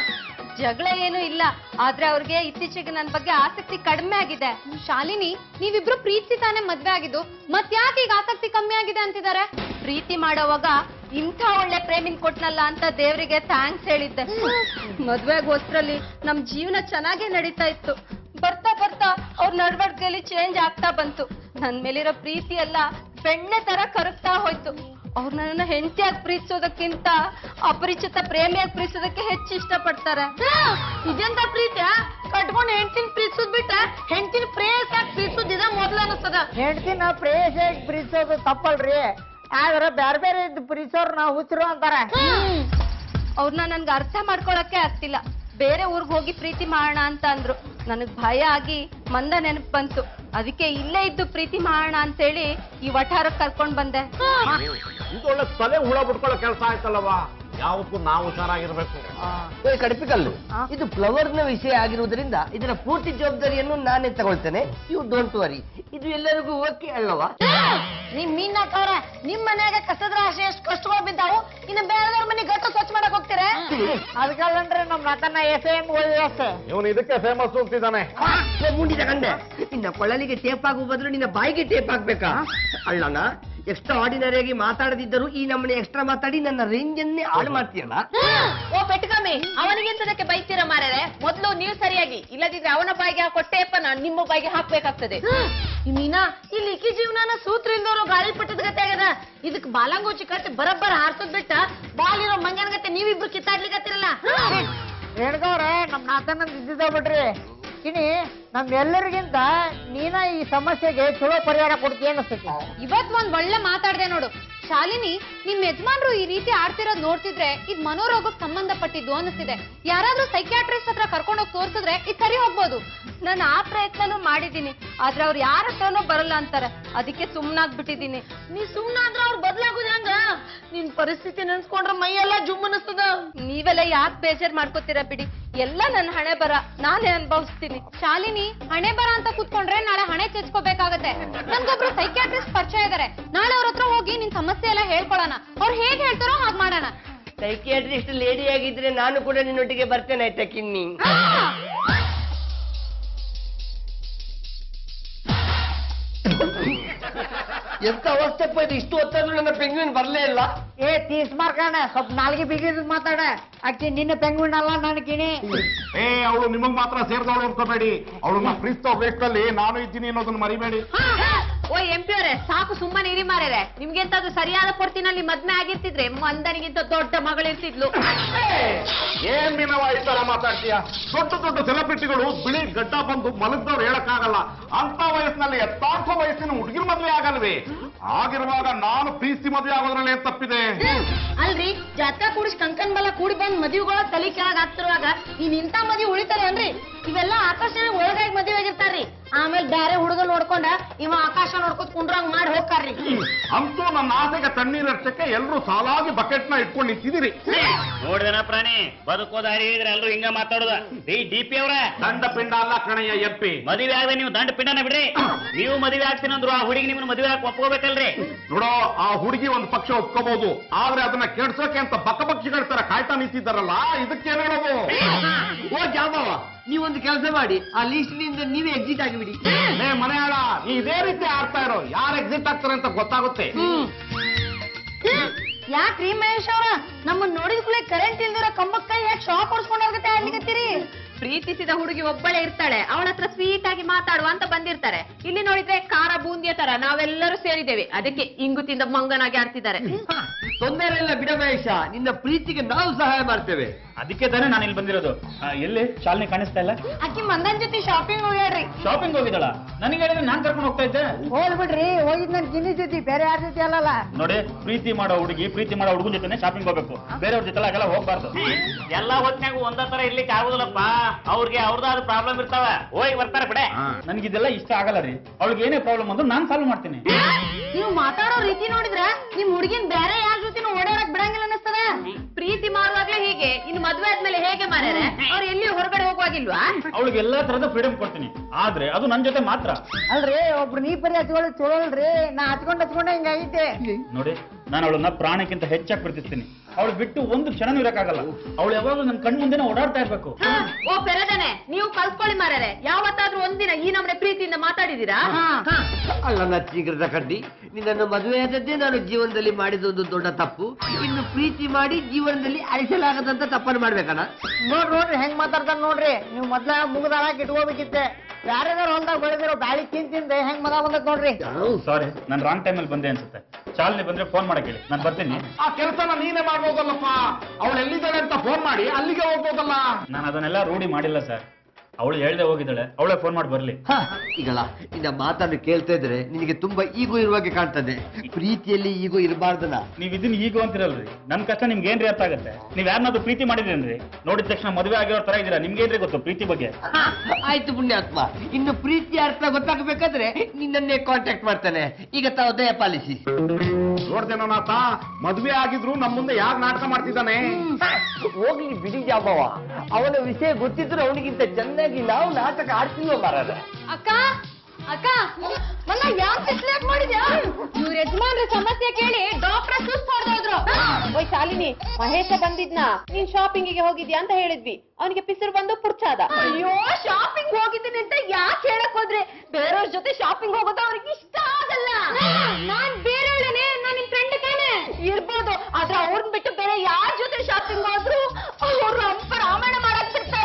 ಜಗಳ ಏನು ಇಲ್ಲ, ಆದ್ರೆ ಅವ್ರಿಗೆ ಇತ್ತೀಚೆಗೆ ನನ್ ಬಗ್ಗೆ ಆಸಕ್ತಿ ಕಡಿಮೆ ಆಗಿದೆ. ಶಾಲಿನಿ, ನೀವಿಬ್ರು ಪ್ರೀತಿ ತಾನೇ ಮದ್ವೆ ಆಗಿದ್ದು, ಮತ್ ಯಾಕೆ ಈಗ ಆಸಕ್ತಿ ಕಮ್ಮಿ ಆಗಿದೆ ಅಂತಿದ್ದಾರೆ? ಪ್ರೀತಿ ಮಾಡೋವಾಗ ಇಂಥ ಒಳ್ಳೆ ಪ್ರೇಮಿನ್ ಕೊಟ್ನಲ್ಲ ಅಂತ ದೇವರಿಗೆ ಥ್ಯಾಂಕ್ಸ್ ಹೇಳಿದ್ದೆ. ಮದ್ವೆಗೋಸ್ಕರಲ್ಲಿ ನಮ್ ಜೀವನ ಚೆನ್ನಾಗೇ ನಡೀತಾ ಇತ್ತು. ಬರ್ತಾ ಬರ್ತಾ ಅವ್ರ ನಡವಳಿಕೆಯಲ್ಲಿ ಚೇಂಜ್ ಆಗ್ತಾ ಬಂತು. ನನ್ ಮೇಲಿರೋ ಪ್ರೀತಿ ಎಲ್ಲ ಬೆಣ್ಣೆ ತರ ಕರಗ್ತಾ ಹೋಯ್ತು. ಅವ್ರು ನನ್ನ ಹೆಂಡತಿಯಾಗಿ ಪ್ರೀತಿಸೋದಕ್ಕಿಂತ ಅಪರಿಚಿತ ಪ್ರೇಮಿಯಾಗಿ ಪ್ರೀತಿಸೋದಕ್ಕೆ ಹೆಚ್ಚು ಇಷ್ಟಪಡ್ತಾರೆ. ಇದೆಂತ ಪ್ರೀತಿಯ? ಕಟ್ಕೊಂಡು ಹೆಂಡತಿನ ಪ್ರೀತಿಸೋದ್ ಬಿಟ್ಟ ಹೆಂಡತಿನ ಪ್ರೇಯಸಾಗಿ ಪ್ರೀತಿಸೋದಿದ ಮೊದ್ಲು ಅನಿಸ್ತದ. ಹೆಂಡತಿನ ಪ್ರೇಯಸಾಗಿ ಪ್ರೀತಿಸೋದು ತಪ್ಪಲ್ರಿ, ಆದ್ರೆ ಬೇರೆ ಬೇರೆ ಇದ್ದು ಪ್ರೀತಿಸೋರು ನಾವು ಹುಚ್ಚರು ಅಂತಾರೆ. ಅವ್ರನ್ನ ನನ್ಗೆ ಅರ್ಥ ಮಾಡ್ಕೊಳಕ್ಕೆ ಆಗ್ತಿಲ್ಲ. ಬೇರೆ ಊರ್ಗ್ ಹೋಗಿ ಪ್ರೀತಿ ಮಾಡೋಣ ಅಂತ ಅಂದ್ರು. ನನಗ್ ಭಯ ಆಗಿ ಮಂದ ನೆನಪು ಬಂತು. ಅದಕ್ಕೆ ಇಲ್ಲೇ ಇದ್ದು ಪ್ರೀತಿ ಮಾಡೋಣ ಅಂತೇಳಿ ಈ ವಠಾರಕ್ಕೆ ಕರ್ಕೊಂಡ್ ಬಂದೆ. ಇದೊಳ್ಳೆ ತಲೆ ಹುಳ ಬಿಟ್ಕೊಳ್ಳೋ ಕೆಲಸ ಆಯ್ತಲ್ಲವಾ? ಯಾವಕ್ಕೂ ನಾವು ಹುಷಾರಾಗಿರ್ಬೇಕು. ಕಡಪಿಕಲ್ಲು, ಇದು ಫ್ಲವರ್ ನ ವಿಷಯ ಆಗಿರುವುದರಿಂದ ಇದರ ಪೂರ್ತಿ ಜವಾಬ್ದಾರಿಯನ್ನು ನಾನೇ ತಗೊಳ್ತೇನೆ. You don't worry. ಇದು ಎಲ್ಲರಿಗೂ ಓಕೆ ಅಲ್ಲವಾ? ನಿಮ್ ಮೀನಾಕವ್ರ ನಿಮ್ ಮನ್ಯಾಗ ಕಸದ ರಾಶಿ ಎಷ್ಟು ಕಷ್ಟಗಳು ಬಿದ್ದಾವು, ಇನ್ನು ಬೇರೆದವ್ರ ಮನೆ ಗಟ್ಟ ಸ್ವಚ್ಛ ಮಾಡಕ್ ಹೋಗ್ತೀರ? ಅದಕ್ಕಲ್ಲಂದ್ರೆ ನಮ್ಮ ಮಾತನ್ನ FM ಅಷ್ಟೇ. ಇವನು ಇದಕ್ಕೆ ಫೇಮಸ್ ಅಂತಿದ್ದಾನೆ. ಮುಂಡಿದ ಗಂಡೆ, ನಿನ್ನ ಕೊಳ್ಳಲಿಗೆ ಟೇಪ್ ಆಗುವ ಬದಲು ನಿನ್ನ ಬಾಯಿಗೆ ಟೇಪ್ ಹಾಕ್ಬೇಕಾ? ಅಳ್ಳಣ್ಣ, ಎಕ್ಸ್ಟ್ರಾ ಆರ್ಡಿನರಿಯಾಗಿ ಮಾತಾಡದಿದ್ದರೂ ಈ ನಮ್ಮನೆ ಎಕ್ಸ್ಟ್ರಾ ಮಾತಾಡಿ ನನ್ನ ರೇಂಜ್ ಅನ್ನೇ ಹಾಳು ಮಾಡ್ತೀಯಲ್ಲ. ಓ ಪೆಟ್ಕಮ್ಮಿ, ಅವನಿಗೆಂತದಕ್ಕೆ ಬೈತೀರ ಮಾರರೆ? ಮೊದ್ಲು ನೀವು ಸರಿಯಾಗಿ, ಇಲ್ಲದಿದ್ರೆ ಅವನ ಬಾಯಿಗೆ ಹಾಕೋ ಟೇಪನ್ನ ನಿಮ್ಮ ಬಾಯಿಗೆ ಹಾಕ್ಬೇಕಾಗ್ತದೆ. ಮೀನಾ, ಈ ಲಿಕ್ಕಿ ಜೀವನ ಸೂತ್ರ ಇಲ್ದವರು ಗಾಳಿ ಪಟ್ಟದ ಗತೆ ಆಗದ. ಇದಕ್ ಬಾಲಂಗೋಚಿ ಕಟ್ಟಿ ಬರಬ್ಬರ ಹಾರ್ಸೋದ್ ಬಿಟ್ಟ ಬಾಲಿರೋ ಮಂಗನ ಗತೆ ನೀವಿಬ್ರು ಕಿತ್ತಾಡ್ಲಿಕತ್ತಿರಲ್ಲ. ರೇಣುಗವ್ರೆ, ನಮ್ಮ ನಾತನ ಇದ್ದಿದ್ದ ಬಿಡ್ರಿ. ಇನಿ ನಮ್ಮೆಲ್ಲರಿಗಿಂತ ನೀನ ಈ ಸಮಸ್ಯೆಗೆ ಚಲೋ ಪರಿಹಾರ ಕೊಡ್ತೀಯ ಅನಿಸ್ತೈತಿ. ಇವತ್ ಒಂದ್ ಒಳ್ಳೆ ಮಾತಾಡ್ದೆ ನೋಡು. ಶಾಲಿನಿ, ನಿಮ್ ಯಜಮಾನ್ರು ಈ ರೀತಿ ಆಡ್ತಿರೋದ್ ನೋಡ್ತಿದ್ರೆ ಇದ್ ಮನೋರೋಗಕ್ಕೆ ಸಂಬಂಧಪಟ್ಟಿದ್ದು ಅನಿಸ್ತಿದೆ. ಯಾರಾದ್ರೂ ಸೈಕ್ಯಾಟ್ರಿಸ್ಟ್ ಹತ್ರ ಕರ್ಕೊಂಡೋಗಿ ತೋರ್ಸಿದ್ರೆ ಇದ್ ಸರಿ ಹೋಗ್ಬೋದು. ನಾನು ಆ ಪ್ರಯತ್ನನೂ ಮಾಡಿದೀನಿ, ಆದ್ರೆ ಅವ್ರು ಯಾರ ಹತ್ರನೂ ಬರಲ್ಲ ಅಂತಾರೆ. ಅದಕ್ಕೆ ಸುಮ್ನಾಗ್ಬಿಟ್ಟಿದೀನಿ. ನೀ ಸುಮ್ನಾದ್ರ ಅವ್ರು ಬದ್ಲಾಗುದ ಹಂಗ? ನಿನ್ ಪರಿಸ್ಥಿತಿ ನೆನ್ಸ್ಕೊಂಡ್ರ ಮೈಯೆಲ್ಲ ಜುಮ್ ಅನಿಸ್ತದ. ನೀವೆಲ್ಲ ಯಾಕೆ ಬೇಜಾರ್ ಮಾಡ್ಕೋತೀರಾ ಬಿಡಿ. ಎಲ್ಲ ನನ್ನ ಹಣೆ ಬರ, ನಾನೇ ಅನುಭವಿಸ್ತೀನಿ. ಶಾಲಿನಿ, ಹಣೆ ಬರ ಅಂತ ಕೂತ್ಕೊಂಡ್ರೆ ನಾಳೆ ಹಣೆ ಚೆಚ್ಕೋಬೇಕಾಗತ್ತೆ. ನನ್ಗೊಬ್ರು ಸೈಕ್ಯಾಟ್ರಿಸ್ಟ್ ಪರಿಚಯ ಇದಾರೆ. ನಾಳೆ ಅವ್ರ ಹತ್ರ ಹೋಗಿ ನಿನ್ ಸಮಸ್ಯೆ ಎಲ್ಲ ಹೇಳ್ಕೊಳೋಣ. ಅವ್ರು ಹೇಗ್ ಹೇಳ್ತಾರೋ ಹಾಗ್ ಮಾಡೋಣ. ಸೈಕಿಯಾಟ್ರಿಸ್ಟ್ ಲೇಡಿ ಆಗಿದ್ರೆ ನಾನು ಕೂಡ ನಿನ್ನೊಟ್ಟಿಗೆ ಬರ್ತೇನೆ, ಆಯ್ತಾ ಕಿನ್ನಿ? ಎಂತ ಅವಸ್ಥೆಪ್ಪ ಇದು! ಇಷ್ಟು ಹೊತ್ತಾದ್ರೂ ನನ್ನ ಪೆಂಗ್ವಿನ್ ಬರ್ಲೇ ಇಲ್ಲ. ತೀಸ್ ಮಾರ್ಕಣ, ಸ್ವಲ್ಪ ನಾಲ್ಗೆ ಬಿಗಿದ್ ಮಾತಾಡ. ಅಕ್ಕಿ ನಿನ್ನ ಪೆಂಗ್ವಿನ್ ಅಲ್ಲ ನನಗಿನಿ. ಅವಳು ನಿಮಗ್ ಮಾತ್ರ ಸೇರ್ದವಳು ಅನ್ಕೋಬೇಡಿ. ಅವಳನ್ನ ಪ್ರೀತಿಸೋ ವೇಷದಲ್ಲಿ ನಾನು ಇದ್ದೀನಿ ಅನ್ನೋದನ್ನ ಮರಿಬೇಡಿ. ಓ MP ಅವರೇ, ಸಾಕು ಸುಮ್ಮನೆ ಇರಿ ಮಾರೇರೆ. ನಿಮ್ಗೆಂತಾದ್ರು ಸರಿಯಾದ ಪೊರ್ತಿನಲ್ಲಿ ಮದ್ವೆ ಆಗಿರ್ತಿದ್ರೆ ಮಂದನಿಗಿಂತ ದೊಡ್ಡ ಮಗಳಿರ್ತಿದ್ಲು. ಏನ್ ಮೀನವ ಈ ತರ ಮಾತಾಡ್ತೀಯ? ದೊಡ್ಡ ದೊಡ್ಡ ಸೆಲೆಬ್ರಿಟಿಗಳು ಬಿಳಿ ಗಡ್ಡ ಬಂದು ಮಲಗ್ದವ್ರು ಹೇಳಕ್ಕಾಗಲ್ಲ. ಅಂತ ವಯಸ್ಸಿನಲ್ಲಿ ಎತ್ತಾರ್ಥ ವಯಸ್ಸಿನ ಹುಡುಗಿನ ಮದ್ವೆ ಆಗಲ್ವೇ? ಆಗಿರುವಾಗ ನಾನು ಪ್ರೀತಿ ಮದ್ವೆ ಆಗೋದ್ರಲ್ಲಿ ಏನ್ ತಪ್ಪಿದೆ? ಅಲ್ರಿ, ಜಾತ್ರಾ ಕೂಡಿಸ್ ಕಂಕನ್ ಬಲ ಕೂಡಿ ಬಂದ್ ಮದುವೆಗಳ ತಲೆ ಕೆಳಗ್ ಆಗ್ತಿರುವಾಗ ನೀನ್ ಇಂತ ಮದುವೆ ಉಳಿತಾರೆ ಅನ್ರಿ? ಇವೆಲ್ಲ ಆಕಾಶನ ಒಳಗಾಗಿ ಮದುವೆ ಆಗಿರ್ತಾರ್ರಿ. ಆಮೇಲೆ ಬೇರೆ ಹುಡುಗ ನೋಡ್ಕೊಂಡ ಇವ ಆಕಾಶ ನೋಡ್ಕೊತ್ ಕುಂಡ್ರಂಗ್ ಮಾಡಿ ಹೋಗ್ತಾರ್ರಿ. ಅಂತೂ ನನ್ನ ಆಸೆಗೆ ತಣ್ಣೀರ್ ಹಚ್ಚಕ್ಕೆ ಎಲ್ರು ಸಾಲಾಗಿ ಬಕೆಟ್ ನ ಇಟ್ಕೊಂಡು ನಿಂತಿದ್ದೀರಿ. ನೋಡಿದನ ಪ್ರಾಣಿ ಬದುಕೋದ ಹೇಳಿದ್ರೆ ಎಲ್ರು ಹಿಂಗ ಮಾತಾಡೋದ. DP ಅವ್ರ ದಂಡ ಪಿಂಡ ಅಲ್ಲ ಕಣಯ್ಯ ಎಪ್ಪಿ. ಮದುವೆ ಆಗದೆ ನೀವು ದಂಡ ಪಿಂಡನ ಬಿಡ್ರಿ. ನೀವು ಮದುವೆ ಆಗ್ತೀನಂದ್ರು ಆ ಹುಡುಗಿ ನಿಮ್ಮನ್ನ ಮದುವೆ ಹಾಕಿ ಒಪ್ಕೋಬೇಕಲ್ರಿ? ನೋಡೋ, ಆ ಹುಡುಗಿ ಒಂದು ಪಕ್ಷ ಒಪ್ಕೋಬಹುದು, ಆದ್ರೆ ಅದನ್ನ ಕೆಡ್ಸೋಕೆ ಅಂತ ಬಕ್ಕಬಕ್ಷಿಗಳ ತರ ಕಾಯ್ತಾ ನಿಂತಿದ್ದಾರಲ್ಲ, ಇದಕ್ಕೇನು ಹೇಳೋದು? ಓ ಜಾಬವ, ನೀವೊಂದು ಕೆಲಸ ಮಾಡಿ, ಆ ಲೀಸ್ಟ್ ನಿಂದ ನೀವೇ ಎಕ್ಸಿಟ್ ಆಗಿಬಿಡಿ. ಮನೆ ಆಳ, ನೀ ಇದೇ ರೀತಿ ಆಡ್ತಾ ಇರೋ, ಯಾರು ಎಕ್ಸಿಟ್ ಆಗ್ತಾರೆ ಅಂತ ಗೊತ್ತಾಗುತ್ತೆ. ಯಾಕ್ರಿ ಮಹೇಶ್ ಅವ್ರ, ನಮ್ಮನ್ನ ನೋಡಿದ ಕೂಡಲೇ ಕರೆಂಟ್ ಇಲ್ದಿರೋ ಕಂಬಕ್ಕ ಯಾಕೆ ಶಾಕ್ ಹೊಡ್ಸ್ಕೊಂಡೋಗತ್ತೆ ಆಡ್ಲಿಕತ್ತೀರಿ? ಪ್ರೀತಿಸಿದ ಹುಡುಗಿ ಒಬ್ಬಳೇ ಇರ್ತಾಳೆ, ಅವಳ ಹತ್ರ ಸ್ವೀಟ್ ಆಗಿ ಮಾತಾಡುವ ಅಂತ ಬಂದಿರ್ತಾರೆ. ಇಲ್ಲಿ ನೋಡಿದ್ರೆ ಖಾರ ಬೂಂದಿಯ ತರ ನಾವೆಲ್ಲರೂ ಸೇರಿದ್ದೇವೆ, ಅದಕ್ಕೆ ಇಂಗು ತಿಂದ ಮಂಗನಾಗಿ ಆಡ್ತಿದ್ದಾರೆ. ತೊಂದರೆ ಇಲ್ಲ ಬಿಡ ಮಹೇಶ, ನಿನ್ನ ಪ್ರೀತಿಗೆ ನಾವು ಸಹಾಯ ಮಾಡ್ತೇವೆ. ಅದಕ್ಕೆ ತಾನೇ ನಾನು ಇಲ್ಲಿ ಬಂದಿರೋದು. ಎಲ್ಲಿ ಶಾಲಿನಿ ಕಾಣಿಸ್ತಾ ಇಲ್ಲ? ಅಕ್ಕಿ ಮಂದನ್ ಜೊತೆ ಶಾಪಿಂಗ್ ಹೋಗ್ಯಾಡ್ರಿ. ಶಾಪಿಂಗ್ ಹೋಗಿದ್ದಾಳ? ನನಗೆ ಹೇಳಿದ್ರೆ ನಾನ್ ಕರ್ಕೊಂಡು ಹೋಗ್ತಾ ಇದ್ದೆ. ಹೋಲ್ ಬಿಡ್ರಿ, ಹೋಗಿದ್ ನನ್ ಗಿನ್ನಿ ಜೊತೆ, ಬೇರೆ ಯಾರ ಜೊತೆ ಅಲ್ಲಲ್ಲ. ನೋಡಿ, ಪ್ರೀತಿ ಮಾಡೋ ಹುಡುಗನ ಜೊತೆ ಶಾಪಿಂಗ್ ಹೋಗ್ಬೇಕು, ಬೇರೆಯವ್ರ ಜೊತೆ ಎಲ್ಲ ಹೋಗ್ಬಾರ್ದು. ಎಲ್ಲಾ ಹೊತ್ನಾಗ ಒಂದ ತರ ಇರ್ಲಿಕ್ಕೆ ಆಗುದಿಲ್ಲಪ್ಪ. ಅವ್ರಿಗೆ ಅವ್ರದಾದ ಪ್ರಾಬ್ಲಮ್ ಇರ್ತಾವ, ಹೋಗಿ ಬರ್ತಾರೆ ಬಿಡೆ. ನನ್ಗಿದೆಲ್ಲ ಇಷ್ಟ ಆಗಲ್ಲ ರೀ. ಅವಳಿಗೆ ಏನೇ ಪ್ರಾಬ್ಲಮ್ ಅಂದ್ರೂ ನಾನ್ ಸಾಲ್ವ್ ಮಾಡ್ತೀನಿ. ನೀವು ಮಾತಾಡೋ ರೀತಿ ನೋಡಿದ್ರ ನಿಮ್ ಹುಡುಗಿನ ಬೇರೆ ಯಾರ ಜೊತೆನೂ ಓಡಾಡಕ್ ಬಿಡಂಗಿಲ್ಲ ಅನ್ನಿಸ್ತದ. ಪ್ರೀತಿ ಮಾಡುವಾಗ್ಲೇ ಹೀಗೆ, ಇನ್ನು ಮದ್ವೆ ಆದ್ಮೇಲೆ ಹೇಗೆ ಮಾರ್ಯಾರೆ? ಅವ್ರು ಎಲ್ಲಿ ಹೊರಗಡೆ ಹೋಗುವಾಗಿಲ್ವಾ? ಅವಳಿಗೆ ಎಲ್ಲಾ ತರದ ಫ್ರೀಡಮ್ ಕೊಡ್ತೀನಿ, ಆದ್ರೆ ಅದು ನನ್ ಜೊತೆ ಮಾತ್ರ. ಅಲ್ರಿ, ಒಬ್ರು ನೀ ಪರಿ ಹಚ್ಕೊಳ್ಳಿ ಚಲೋ ಅಲ್ರಿ. ನಾ ಹಚ್ಕೊಂಡ್ ಹಿಂಗಾಗೈತೆ. ನೋಡಿ, ನಾನು ಅವಳನ್ನ ಪ್ರಾಣಕ್ಕಿಂತ ಹೆಚ್ಚಾಗಿ ಪ್ರೀತಿಸ್ತೀನಿ. ಅವಳು ಬಿಟ್ಟು ಒಂದು ಕ್ಷಣನೂ ಇರಕ್ಕಾಗಲ್ಲ. ಅವಳು ಯಾವಾಗಲೂ ನನ್ನ ಕಣ್ಣು ಮುಂದೆನೆ ಓಡಾಡ್ತಾ ಇರ್ಬೇಕು. ಓ ಪೆರದನೆ, ನೀವು ಕಲ್ತ್ಕೊಳ್ಳಿ ಮಾರ್ಯಾರೆ. ಯಾವತ್ತಾದ್ರೂ ಒಂದಿನ ಈ ನಮ್ಮನೆ ಪ್ರೀತಿಯಿಂದ ಮಾತಾಡಿದೀರಾ? ಅಲ್ಲ ನಚ್ಚಿಗ್ರದ ಕಡ್ಡಿ, ನಿನ್ನನ್ನು ಮದುವೆಯಾದದ್ದೇ ನಾನು ಜೀವನದಲ್ಲಿ ಮಾಡಿದ ಒಂದು ದೊಡ್ಡ ತಪ್ಪು. ಇನ್ನು ಪ್ರೀತಿ ಮಾಡಿ ಜೀವನದಲ್ಲಿ ಅಳಿಸಲಾಗದಂತ ತಪ್ಪನ್ನು ಮಾಡ್ಬೇಕಣ್ಣ. ನೋಡ್ರಿ ಹೆಂಗ್ ಮಾತಾಡ್ತಾರ ನೋಡ್ರಿ. ನೀವು ಮೊದ್ಲ ಮುಗ್ದಾಳಾಕ್ ಇಟ್ಕೋಬೇಕಿತ್ತೆ. ಯಾರ್ಯಾರು ಹೊಲ್ದಾಗ ಬೆಳೆದಿರೋ ಗಾಳಿ ತಿಂದ ಹೆಂಗ್ ಮಗ ಬಂದತ್ ನೋಡ್ರಿ. ಸಾರಿ, ನಾನು ರಾಂಗ್ ಟೈಮಲ್ಲಿ ಬಂದೆ ಅನ್ಸುತ್ತೆ. ಶಾಲಿನಿ ಬಂದ್ರೆ ಫೋನ್ ಮಾಡಕ್ ಹೇಳಿ, ನಾನು ಬರ್ತೀನಿ. ಆ ಕೆಲಸನ ನೀನೇ ಮಾಡ್ಬೋದಲ್ಲಪ್ಪ. ಅವಳು ಎಲ್ಲಿದ್ದಾಳೆ ಅಂತ ಫೋನ್ ಮಾಡಿ ಅಲ್ಲಿಗೆ ಹೋಗ್ಬೋದಲ್ಲ. ನಾನು ಅದನ್ನೆಲ್ಲ ರೂಢಿ ಮಾಡಿಲ್ಲ ಸರ್. ಅವಳು ಹೇಳ್ದೆ ಹೋಗಿದ್ದಾಳೆ, ಅವಳೇ ಫೋನ್ ಮಾಡಿ ಬರ್ಲಿ. ಈಗಲ್ಲ ನಿನ್ನ ಮಾತನ್ನು ಕೇಳ್ತಾ ಇದ್ರೆ ನಿನಗೆ ತುಂಬಾ ಈಗೋ ಇರುವಾಗೆ ಕಾಣ್ತದೆ. ಪ್ರೀತಿಯಲ್ಲಿ ಈಗೋ ಇರಬಾರ್ದಲ್ಲ. ನೀವ್ ಇದನ್ನ ಈಗೋ ಅಂತಿರಲ್ರಿ. ನನ್ ಕಷ್ಟ ನಿಮ್ಗೆ ಏನ್ರಿ ಅರ್ಥ ಆಗುತ್ತೆ? ನೀವ್ ಯಾರನ್ನಾದ್ರೂ ಪ್ರೀತಿ ಮಾಡಿದ್ರೇನ್ರಿ? ನೋಡಿದ ತಕ್ಷಣ ಮದುವೆ ಆಗಿರೋ ತರ ಇದೀರಾ. ನಿಮ್ಗೇನ್ರಿ ಗೊತ್ತು ಪ್ರೀತಿ ಬಗ್ಗೆ? ಆಯ್ತು ಪುಣ್ಯಾತ್ಮ, ಇನ್ನು ಪ್ರೀತಿ ಅರ್ಥ ಗೊತ್ತಾಗಬೇಕಾದ್ರೆ ನಿನ್ನನ್ನೇ ಕಾಂಟ್ಯಾಕ್ಟ್ ಮಾಡ್ತಾನೆ. ಈಗ ತಾವು ದಯ ಪಾಲಿಸಿ. ನೋಡ್ತೇನೋ ನಾಥ, ಮದ್ವೆ ಆಗಿದ್ರು ನಮ್ಮ ಮುಂದೆ ಯಾಕೆ ನಾಟಕ ಮಾಡ್ತಿದ್ದಾನೆ? ಹೋಗ್ಲಿ ಬಿಡಿ ಜಾಬವ, ಅವನ ವಿಷಯ ಗೊತ್ತಿದ್ರು ಅವನಿಗಿಂತ ಚೆನ್ನಾಗಿ ನಾವು ನಾಟಕ ಆಡ್ತೀವೋ ಮಾರಾದ. ಅಕ್ಕ ಅಕ್ಕ ನನ್ನ ಯಾಕೆ ಕಿಸ್ಲಾಕ್ ಮಾಡಿದ್ಯಾ? ಇವ್ರ ಯಜಮಾನ್ರ ಸಮಸ್ಯೆ ಕೇಳಿ ಡಾಕ್ಟರ್ ಸುಸ್ತು ಹೊಡೆದೋದ್ರು. ಓಯ್ ಶಾಲಿನಿ, ಮಹೇಶ ಬಂದಿದ್ನಾ? ನೀನ್ ಶಾಪಿಂಗಿಗೆ ಹೋಗಿದ್ಯಾ ಅಂತ ಹೇಳಿದ್ವಿ. ಅವನಿಗೆ ಪಿಸರು ಬಂದು ಪುರ್ಚಾದ. ಅಯ್ಯೋ, ಶಾಪಿಂಗ್ ಹೋಗಿದ್ದೀನಿ ಅಂತ ಯಾಕೆ ಹೇಳಕ್ ಹೋದ್ರೆ? ಬೇರೆಯವ್ರ ಜೊತೆ ಶಾಪಿಂಗ್ ಹೋಗೋದು ಅವ್ರಿಗೆ ಇಷ್ಟ ಆಗಲ್ಲ. ನಾನ್ ಬೇರೆಯವಳೇನೆ, ನಾನ್ ನಿನ್ ಫ್ರೆಂಡ್ ತಾನೆ. ಇರ್ಬೋದು, ಆದ್ರೆ ಅವ್ರನ್ನ ಬಿಟ್ಟು ಬೇರೆ ಯಾರ ಜೊತೆ ಶಾಪಿಂಗ್ ಹೋದ್ರು ಅವ್ರು ಅಂಪ ರಾಮಾಯಣ ಮಾಡಕ್ ಬಿಡ್ತಾರೆ.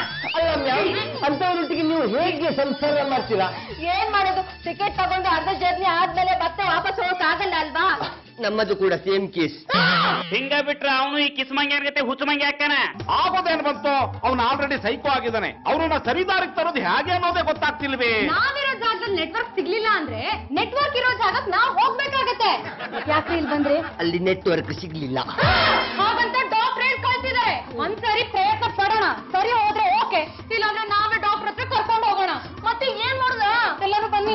ಅಂತವರೊಟ್ಟಿಗೆ ನೀವು ಹೇಗೆ ಸಂಸಾರ ಮಾಡ್ತೀರಾ? ಏನ್ ಮಾಡೋದು? ಟಿಕೆಟ್ ತಗೊಂಡು ಅರ್ಧ ಜರ್ನಿ ಆದ್ಮೇಲೆ ಮತ್ತೆ ವಾಪಸ್ ಹೋಗಕ್ ಆಗಲ್ಲ ಅಲ್ವಾ? ನಮ್ಮದು ಕೂಡ ಸೇಮ್ ಕೇಸ್. ಹಿಂಗ ಬಿಟ್ರ ಅವನು ಈ ಕಿಸ್ಮಂಗ್ಯಾನ ಜೊತೆ ಹುಚ್ಚಮಂಗಿ ಹಾಕ್ತಾನ. ಆಗೋದೇನ್ ಬಂತು? ಅವನು ಆಲ್ರೆಡಿ ಸೈಕೋ ಆಗಿದ್ದಾನೆ. ಅವ್ರನ್ನ ಸರಿದಾರಿಗೆ ತರೋದು ಹೇಗೆ ಅನ್ನೋದೇ ಗೊತ್ತಾಗ್ತಿಲ್ವೇ? ನಾವಿರೋ ಜಾಗದಲ್ಲಿ ನೆಟ್ವರ್ಕ್ ಸಿಗ್ಲಿಲ್ಲ ಅಂದ್ರೆ ನೆಟ್ವರ್ಕ್ ಇರೋ ಜಾಗಕ್ಕೆ ನಾವ್ ಹೋಗ್ಬೇಕಾಗತ್ತೆ. ಯಾಕೆ ಇಲ್ಲಿ ಬಂದ್ರಿ? ಅಲ್ಲಿ ನೆಟ್ವರ್ಕ್ ಸಿಗ್ಲಿಲ್ಲ. ಹಾಗಂತ ಡಾಕ್ಟರ್ ಹೇಳಿ ಕಳ್ಸಿದ್ದಾರೆ. ಒಂದ್ಸರಿ ಪ್ರಯತ್ನ ಪಡೋಣ, ಸರಿ ಹೋದ್ರೆ ಓಕೆ, ಇಲ್ಲಾಂದ್ರೆ ನಾವೇ ಡಾಕ್ಟರ್ ಹತ್ರ ಕರ್ಕೊಂಡು ಹೋಗೋಣ. ಮತ್ತೆ ಏನ್ ಮಾಡುದ? ಎಲ್ಲರೂ ಬನ್ನಿ.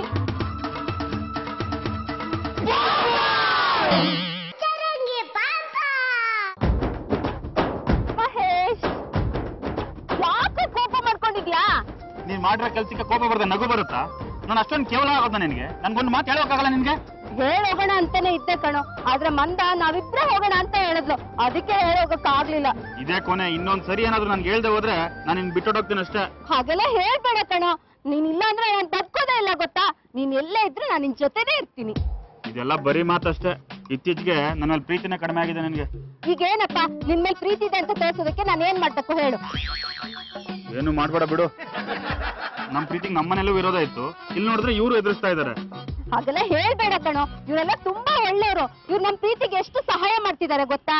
ಮಹೇಶ್, ಯಾಕೆ ಕೋಪ ಮಾಡ್ಕೊಂಡಿದ್ಯಾ? ನೀನ್ ಮಾಡಿರೋ ಕೆಲ್ಸಕ್ಕೆ ಕೋಪ ಬರುತ್ತೆ, ನಗು ಬರುತ್ತಾ? ನಾನು ಅಷ್ಟೊಂದು ಕೇವಲ ಆಗೋದ ನಿನ್ಗೆ? ನನ್ಗೊಂದು ಮಾತು ಹೇಳೋಕ್ಕಾಗಲ್ಲ ನಿನ್ಗೆ? ಹೋಗೋಣ ಅಂತಾನೆ ಇದ್ದೆ ಕಣೋ, ಆದ್ರೆ ಮಂದ ನಾವಿಬ್ರೇ ಹೋಗೋಣ ಅಂತ ಹೇಳಿದ್ಲು, ಅದಕ್ಕೆ ಹೋಗಕ್ ಆಗ್ಲಿಲ್ಲ. ಇದೇ ಕೊನೆ. ಇನ್ನೊಂದ್ ಸರಿ ಏನಾದ್ರು ನನ್ಗೆ ಹೇಳ್ದೆ ಹೋದ್ರೆ ನಾನು ನಿನ್ ಬಿಟ್ಟೋಗ್ತೀನಿ ಅಷ್ಟೇ. ಹಾಗೆಲ್ಲ ಹೇಳ್ಬೇಡ ಕಣೋ. ನೀನ್ ಇಲ್ಲ ಅಂದ್ರೆ ನಾನ್ ಬದುಕೋದೇ ಇಲ್ಲ ಗೊತ್ತಾ? ನೀನ್ ಎಲ್ಲೇ ಇದ್ರು ನಾನು ನಿನ್ ಜೊತೆನೇ ಇರ್ತೀನಿ. ಇದೆಲ್ಲ ಬರೀ ಮಾತಷ್ಟೇ. ಇತ್ತೀಚೆಗೆ ನನ್ನಲ್ಲಿ ಪ್ರೀತಿನೇ ಕಡಿಮೆ ಆಗಿದೆ ನನಗೆ. ಈಗೇನಪ್ಪ ನಿನ್ ಮೇಲೆ ಪ್ರೀತಿ ಇದೆ ಅಂತ ತೋರ್ಸೋದಕ್ಕೆ ನಾನು ಏನ್ ಮಾಡ್ಬೇಕು ಹೇಳು? ಏನು ಮಾಡ್ಬೇಡ ಬಿಡು. ನಮ್ ಪ್ರೀತಿಗೆ ನಮ್ಮನೆಲ್ಲೂ ವಿರೋಧ ಇತ್ತು, ಇಲ್ಲಿ ನೋಡಿದ್ರೆ ಇವ್ರು ಎದುರಿಸ್ತಾ ಇದಾರೆ. ಹಾಗೆಲ್ಲ ಹೇಳ್ಬೇಡ ಕಣೋ, ಇವರೆಲ್ಲ ತುಂಬಾ ಒಳ್ಳೆಯವರು. ಇವ್ರು ನಮ್ ಪ್ರೀತಿಗೆ ಎಷ್ಟು ಸಹಾಯ ಮಾಡ್ತಿದ್ದಾರೆ ಗೊತ್ತಾ?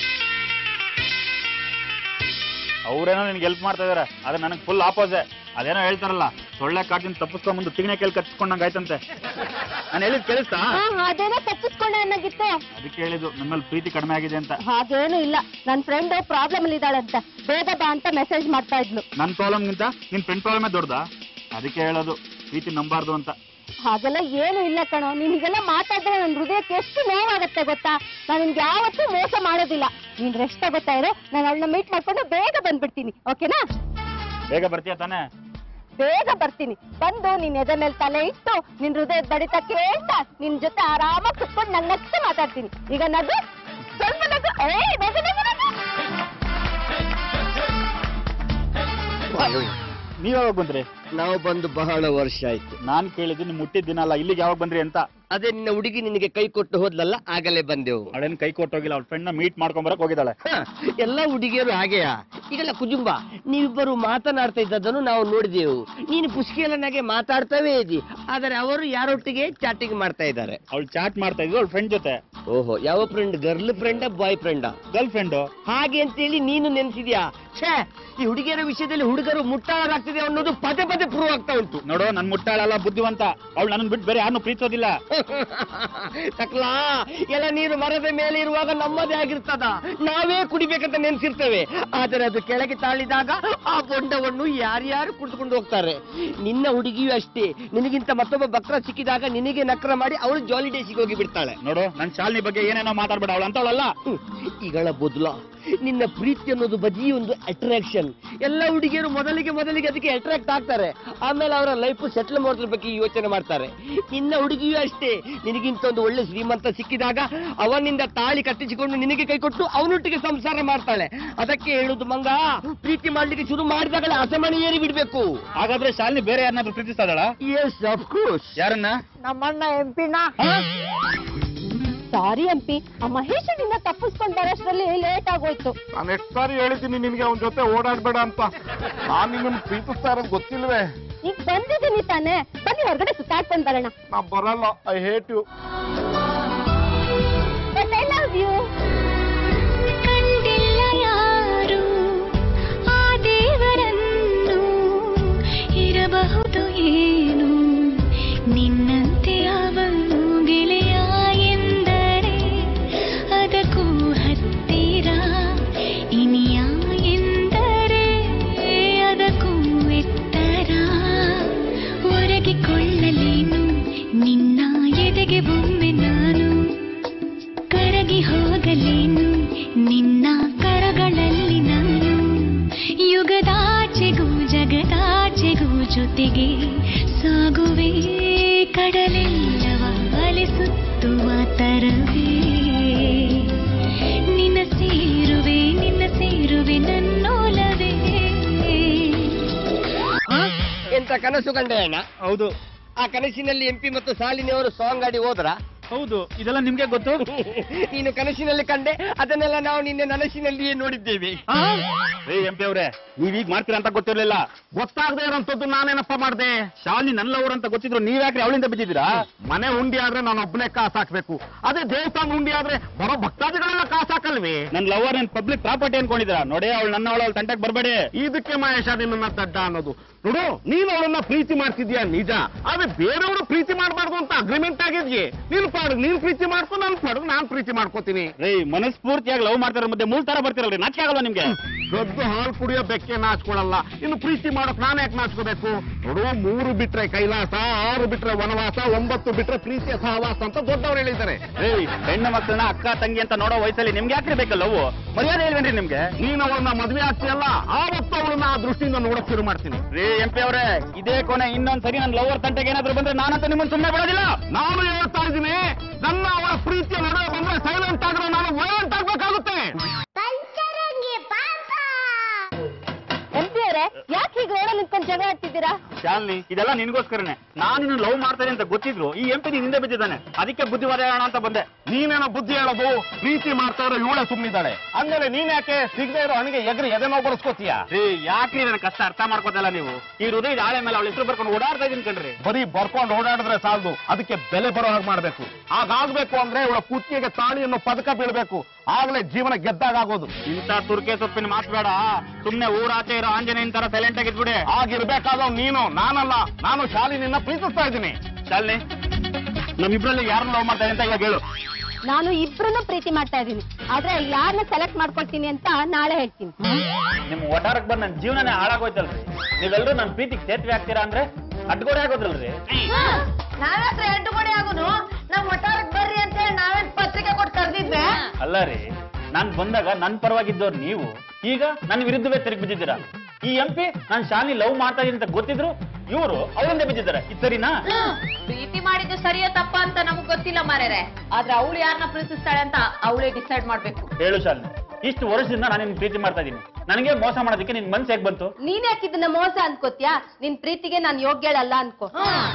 ಅವ್ರೇನೋ ನಿನ್ಗೆ ಹೆಲ್ಪ್ ಮಾಡ್ತಾ ಇದಾರೆ, ಆದ್ರೆ ನನಗೆ ಫುಲ್ ಆಪೋಸಿಟ್. ಅದೇನೋ ಹೇಳ್ತಾರಲ್ಲ, ಸೊಳ್ಳೆ ಕಾಟಿನ ತಪ್ಪಿಸ್ಕೊಂಡ್ಬಂದು ತಿಗಣೆ ಕೇಳಿ ಕಚ್ಕೊಂಡಂಗ ಆಯ್ತಂತೆ. ನಾನು ಹೇಳಿದ್ ಕೇಳಿಸ್ತಾ? ಅದೇನೋ ತಪ್ಪಿಸ್ಕೊಂಡೆ ಅನ್ನೋಗಿತ್ತು. ಅದಕ್ಕೆ ಹೇಳಿದ್ದು ನಮ್ಮಲ್ಲಿ ಪ್ರೀತಿ ಕಡಿಮೆ ಆಗಿದೆ ಅಂತ. ಹಾಗೇನು ಇಲ್ಲ, ನನ್ ಫ್ರೆಂಡ್ ಪ್ರಾಬ್ಲಮ್ ಅಲ್ಲಿ ಇದ್ದಾಳಂತ, ಬೇಗ ಬಾ ಅಂತ ಮೆಸೇಜ್ ಮಾಡ್ತಾ ಇದ್ಲು. ನನ್ ಪ್ರಾಬ್ಲಮ್ಗಿಂತ ನಿನ್ ಫ್ರೆಂಡ್ ಪ್ರಾಬ್ಲಮೇ ದೊಡ್ಡದಾ? ಅದಕ್ಕೆ ಹೇಳೋದು ಪ್ರೀತಿ ನಂಬಾರ್ದು ಅಂತ. ಹಾಗೆಲ್ಲ ಏನು ಇಲ್ಲ ಕಣೋ, ನೀನ್ ಹೀಗೆಲ್ಲ ಮಾತಾಡಿದ್ರೆ ನನ್ ಹೃದಯಕ್ಕೆ ಎಷ್ಟು ನೋವಾಗತ್ತೆ ಗೊತ್ತಾ? ನಾನು ನಿನ್ಗೆ ಯಾವತ್ತೂ ಮೋಸ ಮಾಡೋದಿಲ್ಲ. ನೀನ್ ರೆಸ್ಟ್ ತಗೋತಾ ಇರೋ, ನಾನು ಅವಳನ್ನ ಮೀಟ್ ಮಾಡ್ಕೊಂಡು ಬೇಗ ಬಂದ್ಬಿಡ್ತೀನಿ, ಓಕೆನಾ? ಬೇಗ ಬರ್ತೀಯ ತಾನೆ? ಬೇಗ ಬರ್ತೀನಿ. ಬಂದು ನಿನ್ ಎದೆ ಮೇಲೆ ತಲೆ ಇಟ್ಟು ನಿನ್ ಹೃದಯದ ಬಡಿತ ಕೇಳ್ತಾ ನಿನ್ ಜೊತೆ ಆರಾಮಾಗಿ ಕುತ್ಕೊಂಡು ನನ್ನಷ್ಟೇ ಮಾತಾಡ್ತೀನಿ. ಈಗ ನಗು, ಸ್ವಲ್ಪ ನಗು. ನಗು ನಗು ನಗು. ನೀವ್ ಯಾವಾಗ ಬಂದ್ರಿ? ನಾವು ಬಂದು ಬಹಳ ವರ್ಷ ಆಯ್ತು. ನಾನ್ ಕೇಳಿದ್ದು ನಿಮ್ ಮುಟ್ಟಿದ ದಿನ ಅಲ್ಲ, ಇಲ್ಲಿಗೆ ಯಾವಾಗ ಬಂದ್ರಿ ಅಂತ. ಅದೇ ನಿನ್ನ ಹುಡುಗಿ ನಿನಗೆ ಕೈ ಕೊಟ್ಟು ಹೋದ್ಲಲ್ಲ, ಆಗಲೇ ಬಂದೆವು. ಅವಳೇನು ಕೈ ಕೊಟ್ಟೋಗಿಲ್ಲ, ಅವ್ಳ ಫ್ರೆಂಡ್ ನ ಮೀಟ್ ಮಾಡ್ಕೊಂಡ್ ಬರಕ್ ಹೋಗಿದ್ದಾಳೆ. ಎಲ್ಲ ಹುಡುಗಿಯರು ಹಾಗೆಯಾ? ಈಗಲ್ಲ ಕುಜುಂಬ, ನೀವಿಬ್ಬರು ಮಾತನಾಡ್ತಾ ಇದ್ದದನ್ನು ನಾವು ನೋಡಿದೆವು. ನೀನು ಪುಷ್ಕೇಲನಾಗೆ ಮಾತಾಡ್ತಾವೇ ಇದ್ದಿ, ಆದರೆ ಅವರು ಯಾರೊಟ್ಟಿಗೆ ಚಾಟಿಂಗ್ ಮಾಡ್ತಾ ಇದ್ದಾರೆ. ಅವಳು ಚಾಟ್ ಮಾಡ್ತಾ ಇದ್ಲು ಅವಳ ಫ್ರೆಂಡ್ ಜೊತೆ. ಓಹೋ, ಯಾವ ಫ್ರೆಂಡ್? ಗರ್ಲ್ ಫ್ರೆಂಡಾ ಬಾಯ್ ಫ್ರೆಂಡಾ? Girl friend. ಹಾಗೆ ಅಂತೇಳಿ ನೀನು ನೆನ್ಸಿದ್ಯಾ? ಛೇ, ಈ ಹುಡುಗಿಯರ ವಿಷಯದಲ್ಲಿ ಹುಡುಗರು ಮುಟ್ಟಾಳಾಗ್ತಿದೆ ಅನ್ನೋದು ಪದೇ ಪದೇ ಪ್ರೂವ್ ಆಗ್ತಾ ಉಂಟು. ನೋಡು, ನನ್ ಮುಟ್ಟಾಳಲ್ಲ, ಬುದ್ಧಿವಂತ. ಅವಳು ನನ್ನ ಬಿಟ್ಟು ಬೇರೆ ಯಾರನ್ನು ಪ್ರೀತಿಸೋದಿಲ್ಲ. ತಕ್ಲಾ, ಎಲ್ಲ ನೀರು ಮರದ ಮೇಲೆ ಇರುವಾಗ ನಮ್ಮದೇ ಆಗಿರ್ತದ, ನಾವೇ ಕುಡಿಬೇಕಂತ ನೆನ್ಸಿರ್ತೇವೆ. ಆದರೆ ಅದು ಕೆಳಗೆ ತಾಳಿದಾಗ ಆ ಬೊಂಡವನ್ನು ಯಾರ್ಯಾರು ಕುಡಿದುಕೊಂಡು ಹೋಗ್ತಾರೆ. ನಿನ್ನ ಹುಡುಗಿಯೂ ಅಷ್ಟೇ, ನಿನಗಿಂತ ಮತ್ತೊಬ್ಬ ಬಕ್ರ ಸಿಕ್ಕಿದಾಗ ನಿನಗೆ ನಕ್ರ ಮಾಡಿ ಅವಳು ಜಾಲಿ ಡೇಸಿಗೆ ಹೋಗಿ ಬಿಡ್ತಾಳೆ. ನೋಡು, ನನ್ ಶಾಲಿನಿ ಬಗ್ಗೆ ಏನೇನೋ ಮಾತಾಡ್ಬೇಡ, ಅವಳು ಅಂತವಳಲ್ಲ. ಈಗಳ ಬದಲ ನಿನ್ನ ಪ್ರೀತಿ ಅನ್ನೋದು ಬಜಿ ಒಂದು ಅಟ್ರಾಕ್ಷನ್. ಎಲ್ಲ ಹುಡುಗಿಯರು ಮೊದಲಿಗೆ ಅದಕ್ಕೆ ಅಟ್ರಾಕ್ಟ್ ಆಗ್ತಾರೆ, ಆಮೇಲೆ ಅವರ ಲೈಫ್ ಸೆಟ್ಲ್ ಮಾಡೋದ್ರ ಬಗ್ಗೆ ಯೋಚನೆ ಮಾಡ್ತಾರೆ. ನಿನ್ನ ಹುಡುಗಿಯೂ ಅಷ್ಟೇ, ನಿನಗಿಂತ ಒಂದು ಒಳ್ಳೆ ಶ್ರೀಮಂತ ಸಿಕ್ಕಿದಾಗ ಅವನಿಂದ ತಾಳಿ ಕಟ್ಟಿಸಿಕೊಂಡು ನಿನಗೆ ಕೈ ಕೊಟ್ಟು ಅವನೊಟ್ಟಿಗೆ ಸಂಸಾರ ಮಾಡ್ತಾಳೆ. ಅದಕ್ಕೆ ಹೇಳುದು ಮಂಗ, ಪ್ರೀತಿ ಮಾಡ್ಲಿಕ್ಕೆ ಶುರು ಮಾಡಿದಾಗಲೇ ಅಸಮಣಿ ಏರಿ ಬಿಡ್ಬೇಕು. ಹಾಗಾದ್ರೆ ಶಾಲಿನಿ ಬೇರೆ ಯಾರನ್ನಾದ್ರೂ ಪ್ರೀತಿಸ್ತಾ ಇದ್ದಾಳ? Yes, of course. ಯಾರನ್ನ? ನಮ್ಮಣ್ಣ ಎಂಪಿನ. ಸಾರಿ ಎಂಪಿ, ಆ ಮಹೇಶನಿಂದ ತಪ್ಪಿಸ್ಕೊಂಡ್ ಬರೋಷ್ಟ್ರಲ್ಲಿ ಲೇಟ್ ಆಗೋಯ್ತು. ನಾನು ಎಷ್ಟು ಸಾರಿ ಹೇಳಿದ್ದೀನಿ ನಿನಗೆ ಅವನ ಜೊತೆ ಓಡಾಡ್ಬೇಡ ಅಂತ. ನಾನು ನಿನ್ನನ್ನು ಪ್ರೀತಿಸ್ತಾ ಇರೋದು ಗೊತ್ತಿಲ್ವೇ? ಈಗ ಬಂದಿದ್ದೀನಿ ತಾನೆ, ಬನ್ನಿ ಹೊರಗಡೆ ಸುತ್ತಾಡ್ಕೊಂಡ್ ಬರೋಣ. ನಾ ಬರಲ್ಲ, I hate you. But I love you. ಕಂಡಿಲ್ಲ ಯಾರು ಆ ದೇವರನ್ನು, ಇರಬಹುದು ಏನು ನಿನ್ನಂತೆ ಅವನು ಗೆಳೆಯ ಎಂದರೆ ಅದಕ್ಕೂ ಹತ್ತಿರ, ಇನಿಯ ಎಂದರೆ ಅದಕ್ಕೂ ಎತ್ತರ. ಒರಗಿಕೊಳ್ಳಲೇನು ನಿನ್ನ ಎದೆಗೆ ಒಮ್ಮೆ ನಾನು, ಕರಗಿ ಹೋಗಲೇನು ನಿನ್ನ ಕರಗಳಲ್ಲಿ ನಾನು. ಯುಗದಾಚೆಗೂ ಜಗದಾಚೆಗೂ ಜೊತೆಗೆ ಸಾಗುವೆ, ಕಡಲೆಲ್ಲವ ಅಲೆಸುತ್ತುವ ತರವೇ. ನಿನ್ನ ಸೇರುವೆ ನನ್ನೋಲವೇ. ಎಂತ ಕನಸು ಕಂಡೆ ಅಣ್ಣ? ಹೌದು. ಆ ಕನಸಿನಲ್ಲಿ ಎಂಪಿ ಮತ್ತು ಶಾಲಿನಿ ಅವರು ಸಾಂಗ್ ಆಡಿ ಹೋದ್ರ? ಹೌದು, ಇದೆಲ್ಲ ನಿಮ್ಗೆ ಗೊತ್ತು. ನೀನು ಕನಸಿನಲ್ಲಿ ಕಂಡೆ, ಅದನ್ನೆಲ್ಲ ನಾವು ನಿನ್ನೆ ನನಸಿನಲ್ಲಿಯೇ ನೋಡಿದ್ದೇವೆ. ಎಂಪಿ ಅವರೇ, ನೀವೀಗ ಮಾಡ್ತೀರಾ ಅಂತ ಗೊತ್ತಿರ್ಲಿಲ್ಲ. ಗೊತ್ತಾಗದೆ ಇರೋಂಥದ್ದು ನಾನೇನಪ್ಪ ಮಾಡ್ದೆ? ಶಾಲಿನಿ ನನ್ನವರು ಅಂತ ಗೊತ್ತಿದ್ರು ನೀವ್ಯಾಕ್ರಿ ಅವಳಿಂದ ಬಿದ್ದಿದ್ದೀರಾ? ಮನೆ ಉಂಡಿ ಆದ್ರೆ ನಾನು ಒಬ್ಬನೇ ಕಾಸು ಹಾಕ್ಬೇಕು, ಅದೇ ದೇವಸ್ಥಾನ ಉಂಡಿ ಆದ್ರೆ ಬರೋ ಭಕ್ತಾದಿಗಳೆಲ್ಲ ಕಾಸು ಹಾಕಲ್ವೇ? ನನ್ ಲವರ್ ನನ್ ಪಬ್ಲಿಕ್ ಪ್ರಾಪರ್ಟಿ ಅನ್ಕೊಂಡಿದ್ದೀರಾ? ನೋಡಿ, ಅವಳು ನನ್ನ ತಂಟಕ್ಕೆ ಬರ್ಬೇಡಿ. ಇದಕ್ಕೆ ಮಹೇಶ ನಿನ್ನ ದಡ್ಡ ಅನ್ನೋದು. ನೋಡು, ನೀನು ಅವಳನ್ನ ಪ್ರೀತಿ ಮಾಡ್ತಿದ್ಯಾ ನಿಜ, ಆದ್ರೆ ಬೇರೆಯವರು ಪ್ರೀತಿ ಮಾಡಬಾರ್ದು ಅಂತ ಅಗ್ರಿಮೆಂಟ್ ಆಗಿದ್ಯೆ. ನೀನು ಪಾಡು ನೀನು ಪ್ರೀತಿ ಮಾಡ್ಕೊ, ನಾನು ಪಾಡು ನಾನು ಪ್ರೀತಿ ಮಾಡ್ಕೋತೀನಿ. ರೀ, ಮನಸ್ಫೂರ್ತಿಯಾಗಿ ಲವ್ ಮಾಡ್ತಾರ ಮಧ್ಯೆ ಮೂಲ್ ತರ ಬರ್ತಿರಲ್ರಿ, ನಾಚಿಕೆ ಆಗಲ್ವಾ ನಿಮ್ಗೆ? ದೊಡ್ಡ ಹಾಲು ಕುಡಿಯೋ ಬೆಕ್ಕೆ ನಾಚ್ಕೊಳಲ್ಲ, ಇನ್ನು ಪ್ರೀತಿ ಮಾಡೋಕ್ ನಾನು ಯಾಕೆ ನಾಚ್ಕೋಬೇಕು? ನೋಡು, 3 ಬಿಟ್ರೆ ಕೈಲಾಸ, 6 ಬಿಟ್ರೆ ವನವಾಸ, 9 ಬಿಟ್ರೆ ಪ್ರೀತಿಯ ಸಹವಾಸ ಅಂತ ದೊಡ್ಡವ್ರು ಹೇಳಿದ್ದಾರೆ. ಹೆಣ್ಣು ಮಕ್ಕಳನ್ನ ಅಕ್ಕ ತಂಗಿ ಅಂತ ನೋಡೋ ವಯಸ್ಸಲ್ಲಿ ನಿಮ್ಗೆ ಯಾಕ್ರಿ ಬೇಕಲ್ಲ ಲವ್? ಮರ್ಯಾದೆ ಇಲ್ವೇನ್ರಿ ನಿಮ್ಗೆ? ನೀನು ಅವಳನ್ನ ಮದ್ವೆ ಆಗ್ತೀಯಲ್ಲ, ಆವತ್ತು ಅವಳನ್ನ ಆ ದೃಷ್ಟಿಯಿಂದ ನೋಡಕ್ ಶುರು ಮಾಡ್ತೀನಿ. ರೀ ಎಂಪಿ ಅವರೇ, ಇದೇ ಕೊನೆ ಇನ್ನೊಂದ್ಸರಿ ನನ್ನ ಲವರ್ ತಂಟೆಗೆ ಏನಾದ್ರು ಬಂದ್ರೆ ನಾನಂತ ನಿಮ್ಮನ್ನ ಸುಮ್ಮನೆ ಬಿಡೋದಿಲ್ಲ. ನಾನು ಹೇಳ್ತಾ ಇದ್ದೀನಿ, ನನ್ನ ಅವಳ ಪ್ರೀತಿಯ ನಡುವೆ ಬಂದ್ರೆ ಸೈಲೆಂಟ್ ಆದ್ರೆ ನಾನು ವೈಲೆಂಟ್ ಆಗ್ಬೇಕಾಗುತ್ತೆ. ಎಂಪಿ ಅವರೇ, ಯಾಕೆ ಹೀಗೆ ರೋಡಲ್ಲಿ ನಿಂತ್ಕೊಂಡು ಜಗಳ ಆಡ್ತಿದ್ದೀರಾ? ಶಾಲಿನಿ, ಇದೆಲ್ಲ ನಿನ್ಗೋಸ್ಕರನೇ. ನಾನು ನಿನ್ನ ಲವ್ ಮಾಡ್ತೇನೆ ಅಂತ ಗೊತ್ತಿದ್ರು ಈ ಎಂಪಿ ನೀನ್ ಹಿಂದೆ ಬಿದ್ದಿದ್ದಾನೆ, ಅದಕ್ಕೆ ಬುದ್ಧಿವಾದ ಹೇಳೋಣ ಅಂತ ಬಂದೆ. ನೀನೇನೋ ಬುದ್ಧಿ ಹೇಳೋದು? ಪ್ರೀತಿ ಮಾಡ್ತಾ ಇರೋ ಇವಳೆ ಸುಮ್ಮನಿದ್ದಾಳೆ, ಹಂಗಾರೆ ನೀನ್ ಯಾಕೆ ಸಿಗದೆ ಇರೋ ಹಣಿಗೆ ಎದೆನೋ ಬರ್ಸ್ಕೋತೀಯ? ಯಾಕ್ರಿ ನನ್ನ ಕಷ್ಟ ಅರ್ಥ ಮಾಡ್ಕೋತಲ್ಲ ನೀವು? ಈ ಹೃದಯದ ಆಳೆ ಮೇಲೆ ಅವಳು ಹೆಸರು ಬರ್ಕೊಂಡು ಓಡಾಡ್ತಾ ಇದೀನಿ ಕಣ್ರಿ. ಬರೀ ಬರ್ಕೊಂಡು ಓಡಾಡಿದ್ರೆ ಸಾಲದು, ಅದಕ್ಕೆ ಬೆಲೆ ಬರೋ ಹಾಗೆ ಮಾಡ್ಬೇಕು. ಹಾಗಾಗ್ಬೇಕು ಅಂದ್ರೆ ಇವಳ ಕುತ್ತಿಗೆಗೆ ತಾಳಿಯನ್ನು ಪದಕ ಬೀಳ್ಬೇಕು, ಆಗ್ಲೇ ಜೀವನ ಗೆದ್ದಾಗೋದು. ಇಂಥ ತುರ್ಕೆ ಸೊಪ್ಪಿನ ಮಾತು ಬೇಡ. ಸುಮ್ನೆ ಊರಾಚೆ ಇರೋ ಆಂಜನೇಯನ್ ತರ ಸೈಲೆಂಟ್ ಆಗಿದ್ಬಿಡೆ. ಆಗಿರ್ಬೇಕಾದವ್ ನೀನು, ನಾನಲ್ಲ. ನಾನು ಶಾಲಿನಿನ್ನ ಪ್ರೀತಿಸ್ತಾ ಇದ್ದೀನಿ. ಶಾಲಿನಿ, ನಮ್ಮಿಬ್ರಲ್ಲಿ ಯಾರನ್ನ ಲವ್ ಮಾಡ್ತಾರೆ ಅಂತ ಇವಾಗ ಹೇಳು. ನಾನು ಇಬ್ರನ್ನು ಪ್ರೀತಿ ಮಾಡ್ತಾ ಇದ್ದೀನಿ, ಆದ್ರೆ ಯಾರನ್ನ ಸೆಲೆಕ್ಟ್ ಮಾಡ್ಕೊಳ್ತೀನಿ ಅಂತ ನಾಳೆ ಹೇಳ್ತೀನಿ. ನಿಮ್ ಒಟಾರಕ್ ಬಂದ್ ನನ್ ಜೀವನನೇ ಹಾಳಾಗೋಯ್ತಲ್ರಿ. ನೀವೆಲ್ಲರೂ ನನ್ ಪ್ರೀತಿಗೆ ಸೇತುವೆ ಆಗ್ತೀರಾ ಅಂದ್ರೆ ಅಡ್ಗೋಡೆ ಆಗೋದ್ರಲ್ರಿ. ನಾವ್ಯಾಕ್ರೆ ಅಡ್ಡುಗೋಡೆ ಆಗೋನು? ನಮ್ ಒಟ್ಟಾರಕ್ ಬರ್ರಿ ಅಂತ ಹೇಳಿ ನಾವೇನ್ ಪತ್ರಿಕೆ ಕೊಟ್ಟು ಕರೆದಿದ್ವೆ? ಅಲ್ಲ ರೀ, ನಾನ್ ಬಂದಾಗ ನನ್ ಪರವಾಗಿದ್ದವ್ರು ನೀವು, ಈಗ ನನ್ನ ವಿರುದ್ಧವೇ ತಿರುಗಿ ಬಿದ್ದಿದ್ದೀರಾ. ಈ ಎಂಪಿ ನಾನ್ ಶಾಲಿನಿ ಲವ್ ಮಾಡ್ತಾ ಇದೀನಿ ಅಂತ ಗೊತ್ತಿದ್ರು ಇವರು ಅವರಿಂದ ಬಿದ್ದಿದ್ದಾರೆ. ಇದು ಸರಿನಾ? ಪ್ರೀತಿ ಮಾಡಿದ್ದು ಸರಿಯೋ ತಪ್ಪ ಅಂತ ನಮಗ್ ಗೊತ್ತಿಲ್ಲ ಮಾರೇರೆ, ಆದ್ರೆ ಅವಳು ಯಾರನ್ನ ಪ್ರೀತಿಸ್ತಾಳೆ ಅಂತ ಅವಳೇ ಡಿಸೈಡ್ ಮಾಡ್ಬೇಕು. ಹೇಳು ಶಾಲಿನಿ, ಇಷ್ಟು ವರ್ಷದಿಂದ ನಾನು ನಿನ್ ಪ್ರೀತಿ ಮಾಡ್ತಾ ಇದೀನಿ, ನನಗೆ ಮೋಸ ಮಾಡೋದಕ್ಕೆ ನಿನ್ ಮನ್ಸು ಹೇಗ್ ಬಂತು? ನೀನ್ ಯಾಕಿದ್ದನ್ನ ಮೋಸ ಅನ್ಕೋತ್ಯಾ? ನಿನ್ ಪ್ರೀತಿಗೆ ನಾನ್ ಯೋಗ್ಯಳಲ್ಲ ಅನ್ಕೋ.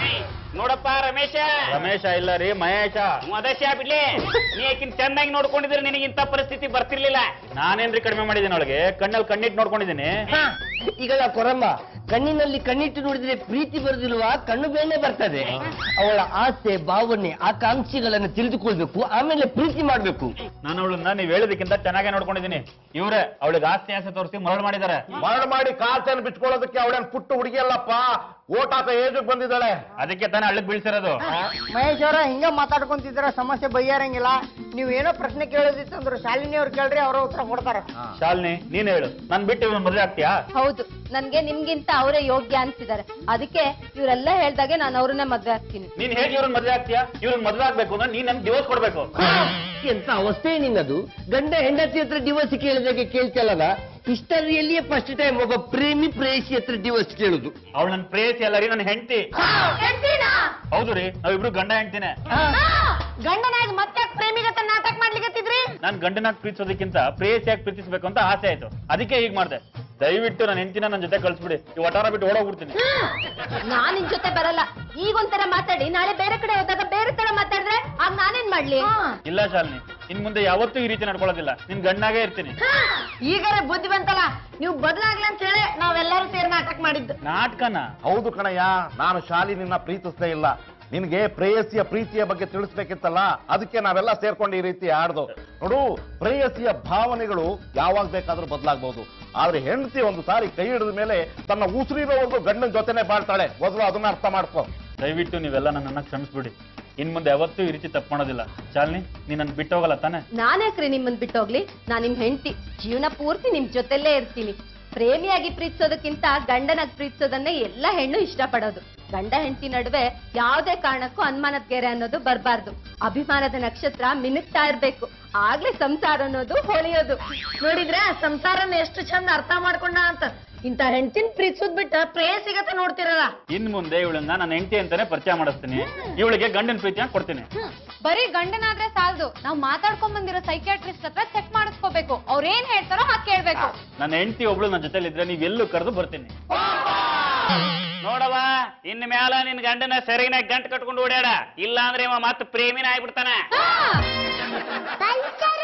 ನೋಡಪ್ಪ ರಮೇಶ ರಮೇಶ ಇಲ್ಲ ರೀ ಮಹೇಶ. ಮದೇಶ ಬಿಡ್ಲಿ, ನೀ ಆಕಿನ್ ಚೆನ್ನಾಗಿ ನೋಡ್ಕೊಂಡಿದ್ರೆ ನಿನಗೆ ಇಂಥ ಪರಿಸ್ಥಿತಿ ಬರ್ತಿರ್ಲಿಲ್ಲ. ನಾನೇನ್ರಿ ಕಡಿಮೆ ಮಾಡಿದ್ದೀನಿ ಅವಳಿಗೆ? ಕಣ್ಣಲ್ಲಿ ಕಣ್ಣಿಟ್ಟು ನೋಡ್ಕೊಂಡಿದ್ದೀನಿ. ಈಗ ಕೊರಮ್ಮ, ಕಣ್ಣಿನಲ್ಲಿ ಕಣ್ಣಿಟ್ಟು ನೋಡಿದ್ರೆ ಪ್ರೀತಿ ಬರುದಿಲ್ವಾ? ಕಣ್ಣು ಬೇನೆ ಬರ್ತದೆ. ಅವಳ ಆಸೆ, ಭಾವನೆ, ಆಕಾಂಕ್ಷೆಗಳನ್ನು ತಿಳಿದುಕೊಳ್ಬೇಕು, ಆಮೇಲೆ ಪ್ರೀತಿ ಮಾಡ್ಬೇಕು. ನಾನು ಅವಳನ್ನ ನೀವ್ ಹೇಳೋದಕ್ಕಿಂತ ಚೆನ್ನಾಗೇ ನೋಡ್ಕೊಂಡಿದ್ದೀನಿ. ಇವ್ರೆ ಅವಳಿಗೆ ಆಸ್ತಿ ಆಸೆ ತೋರಿಸಿ ಮರಳು ಮಾಡಿದ್ದಾರೆ. ಮರಳು ಮಾಡಿ ಕಾಲ್ತೇನು ಬಿಚ್ಕೊಳ್ಳೋದಕ್ಕೆ ಅವಳೇನ್ ಪುಟ್ಟ ಹುಡುಗಿಯಲ್ಲಪ್ಪ, ಓಟ್ ಹಾಕ ಏಜ್ ಬಂದಿದ್ದಾಳೆ. ಅದಕ್ಕೆ ತಾನೇ ಹಳ್ಳಕ್ ಬೀಳ್ಸಿರೋದು. ಮಹೇಶ್ ಅವರ ಹಿಂಗ ಮಾತಾಡ್ಕೊಂತಿದ್ರ ಸಮಸ್ಯೆ ಬಗೆಹರಂಗಿಲ್ಲ. ನೀವ್ ಏನೋ ಪ್ರಶ್ನೆ ಕೇಳೋದಿತ್ತಂದ್ರು ಶಾಲಿನಿ ಅವ್ರು ಕೇಳ್ರಿ, ಅವ್ರ ಉತ್ತರ ಕೊಡ್ತಾರೆ. ಶಾಲಿನಿ ನೀನ್ ಹೇಳು, ನನ್ ಬಿಟ್ಟು ಇವ್ನ ಮದುವೆ ಆಗ್ತೀಯಾ? ಹೌದು, ನನ್ಗೆ ನಿಮ್ಗಿಂತ ಅವರೇ ಯೋಗ್ಯ ಅನ್ಸಿದ್ದಾರೆ. ಅದಕ್ಕೆ ಇವರೆಲ್ಲ ಹೇಳ್ದಾಗೆ ನಾನು ಅವ್ರನ್ನೇ ಮದ್ವೆ ಆಗ್ತೀನಿ. ನೀನ್ ಹೇಗೆ ಇವ್ರನ್ನ ಮದುವೆ ಆಗ್ತೀಯಾ? ಇವ್ರನ್ನ ಮದುವೆ ಆಗ್ಬೇಕು ಅಂದ್ರೆ ನೀನ್ ನನ್ ಡಿವೋರ್ಸ್ ಕೊಡ್ಬೇಕು. ಎಂತ ಅವಸ್ಥೆ ನಿನ್ನದು? ಗಂಡ ಹೆಂಡತಿ ಹತ್ರ ಡಿವೋರ್ಸ್ ಕೇಳಿದಾಗೆ ಕೇಳ್ತಲ್ಲದ? ಹಿಸ್ಟರಿಯಲ್ಲಿಯೇ ಫಸ್ಟ್ ಟೈಮ್ ಒಬ್ಬ ಪ್ರೇಮಿ ಪ್ರೇಯಸಿ ಹತ್ರ ಡಿವೋರ್ಸ್ ಕೇಳುದು. ಅವಳು ನನ್ ಪ್ರೇಯಸಿ ಅಲ್ಲ ರೀ, ನನ್ನ ಹೆಂಡತಿ. ಹೌದು ರೀ, ನಾವಿಬ್ರು ಗಂಡ ಹೆಂಡ್ತಿನೇ. ಗಂಡನಾಗಿ ಮತ್ತೆ ಪ್ರೇಮಿಗತ ನಾಟಕ ಮಾಡ್ಲಿಕ್ಕತ್ತಿದ್ರಿ? ನಾನ್ ಗಂಡನಾಗ್ ಪ್ರೀತಿಸೋದಕ್ಕಿಂತ ಪ್ರೇಯಸಿಯಾಗಿ ಪ್ರೀತಿಸ್ಬೇಕು ಅಂತ ಆಸೆ ಆಯ್ತು, ಅದಕ್ಕೆ ಹೀಗ್ ಮಾಡ್ದೆ. ದಯವಿಟ್ಟು ನನ್ನ ಹೆಂಡತಿನ ನನ್ನ ಜೊತೆ ಕಳ್ಸ್ಬಿಡಿ, ಈ ವಟಾರ ಬಿಟ್ಟು ಓಡೋಗ್ಬಿಡ್ತೀನಿ. ನಾನ್ ನಿನ್ ಜೊತೆ ಬರಲ್ಲ. ಈಗ ಒಂಥರ ಮಾತಾಡಿ, ನಾಳೆ ಬೇರೆ ಕಡೆ ಹೋದಾಗ ಬೇರೆ ತರ ಮಾತಾಡಿದ್ರೆ ಆಗ ನಾನೇನ್ ಮಾಡ್ಲಿ? ಇಲ್ಲ ಶಾಲಿನಿ, ಇನ್ ಮುಂದೆ ಯಾವತ್ತೂ ಈ ರೀತಿ ನಡ್ಕೊಳ್ಳೋದಿಲ್ಲ. ನಿನ್ ಗಂಡಾಗೇ ಇರ್ತೀನಿ. ಈಗಾರೆ ಬುದ್ಧಿ ಬಂತಲ್ಲ, ನೀವು ಬದಲಾಗ್ಲಿ ಅಂತ ಹೇಳಿ ನಾವೆಲ್ಲರೂ ಸೇರಿ ನಾಟಕ ಮಾಡಿದ್ದು. ನಾಟಕನ? ಹೌದು ಕಣಯ್ಯ, ನಾನು ಶಾಲಿನಿನ ಪ್ರೀತಿಸ್ದೇ ಇಲ್ಲ. ನಿನ್ಗೆ ಪ್ರೇಯಸಿಯ ಪ್ರೀತಿಯ ಬಗ್ಗೆ ತಿಳಿಸ್ಬೇಕಿತ್ತಲ್ಲ, ಅದಕ್ಕೆ ನಾವೆಲ್ಲ ಸೇರ್ಕೊಂಡು ಈ ರೀತಿ ಆಡ್ದು. ನೋಡು, ಪ್ರೇಯಸಿಯ ಭಾವನೆಗಳು ಯಾವಾಗ ಬೇಕಾದ್ರೂ ಬದಲಾಗಬಹುದು, ಆದ್ರೆ ಹೆಂಡತಿ ಒಂದು ಸಾರಿ ಕೈ ಹಿಡಿದ ಮೇಲೆ ತನ್ನ ಉಸಿರಿರೋವರೆಗೂ ಗಂಡನ ಜೊತೆನೆ ಬಾಳ್ತಾಳೆ. ಮೊದಲು ಅದನ್ನ ಅರ್ಥ ಮಾಡ್ಕೊ. ದಯವಿಟ್ಟು ನೀವೆಲ್ಲ ನನ್ನನ್ನ ಕ್ಷಮಿಸ್ಬಿಡಿ. ಇನ್ ಮುಂದೆ ಯಾವತ್ತೂ ಈ ರೀತಿ ತಪ್ಪು ಮಾಡೋದಿಲ್ಲ. ಶಾಲಿನಿ, ನೀನ್ ನನ್ ಬಿಟ್ಟು ಹೋಗಲ್ಲ ತಾನೆ? ನಾನ್ಯಾಕ್ರಿ ನಿಮ್ಮನ್ ಬಿಟ್ಟೋಗ್ಲಿ? ನಾನ್ ನಿಮ್ ಹೆಂಡತಿ, ಜೀವನ ಪೂರ್ತಿ ನಿಮ್ ಜೊತೆಲ್ಲೇ ಇರ್ತೀನಿ. ಪ್ರೇಮಿಯಾಗಿ ಪ್ರೀತಿಸೋದಕ್ಕಿಂತ ಗಂಡನಾಗಿ ಪ್ರೀತಿಸೋದನ್ನೇ ಎಲ್ಲ ಹೆಣ್ಣು ಇಷ್ಟಪಡೋದು. ಗಂಡ ಹೆಂಡತಿ ನಡುವೆ ಯಾವುದೇ ಕಾರಣಕ್ಕೂ ಅನುಮಾನದ ಗೆರೆ ಅನ್ನೋದು ಬರಬಾರ್ದು. ಅಭಿಮಾನದ ನಕ್ಷತ್ರ ಮಿನುಗ್ತಾ ಇರ್ಬೇಕು, ಆಗ್ಲೇ ಸಂಸಾರ ಅನ್ನೋದು ಹೊಳೆಯೋದು. ನೋಡಿದ್ರೆ ಸಂಸಾರನ ಎಷ್ಟು ಚಂದ ಅರ್ಥ ಮಾಡ್ಕೊಂಡ ಅಂತ. ಇಂತ ಹೆಂಡತಿನ ಪ್ರೀತಿಸೋದ್ ಬಿಟ್ಟ ಪ್ರೇಯಸಿಗತ ನೋಡ್ತಿರಲ್ಲ. ಇನ್ ಮುಂದೆ ಇವಳನ್ನ ನನ್ನ ಹೆಂಡತಿ ಅಂತಾನೆ ಪರಿಚಯ ಮಾಡಿಸ್ತೀನಿ. ಇವಳಿಗೆ ಗಂಡನ ಪ್ರೀತಿಯ ಕೊಡ್ತೀನಿ. ಬರೀ ಗಂಡನಾದ್ರೆ ಸಾಲದು, ನಾವ್ ಮಾತಾಡ್ಕೊಂಡ್ ಬಂದಿರೋ ಸೈಕ್ಯಾಟ್ರಿಸ್ಟ್ ಹತ್ರ ಚೆಕ್ ಮಾಡಿಸ್ಕೋಬೇಕು. ಅವ್ರೇನ್ ಹೇಳ್ತಾರೋ ಹಾಗೆ ಕೇಳ್ಬೇಕು. ನನ್ನ ಹೆಂಡತಿ ಒಬ್ಳು ನನ್ನ ಜೊತೆಲಿದ್ರೆ ನೀವೆಲ್ಲೂ ಕರೆದು ಬರ್ತೀನಿ. ನೋಡವ, ಇನ್ ಮ್ಯಾಲ ನಿನ್ ಗಂಡನ ಸರಿನ ಗಂಟು ಕಟ್ಕೊಂಡು ಓಡ್ಯಾಡ, ಇಲ್ಲ ಅಂದ್ರೆ ಇವ ಮತ್ತೆ ಪ್ರೇಮಿನ ಆಗ್ಬಿಡ್ತಾನ.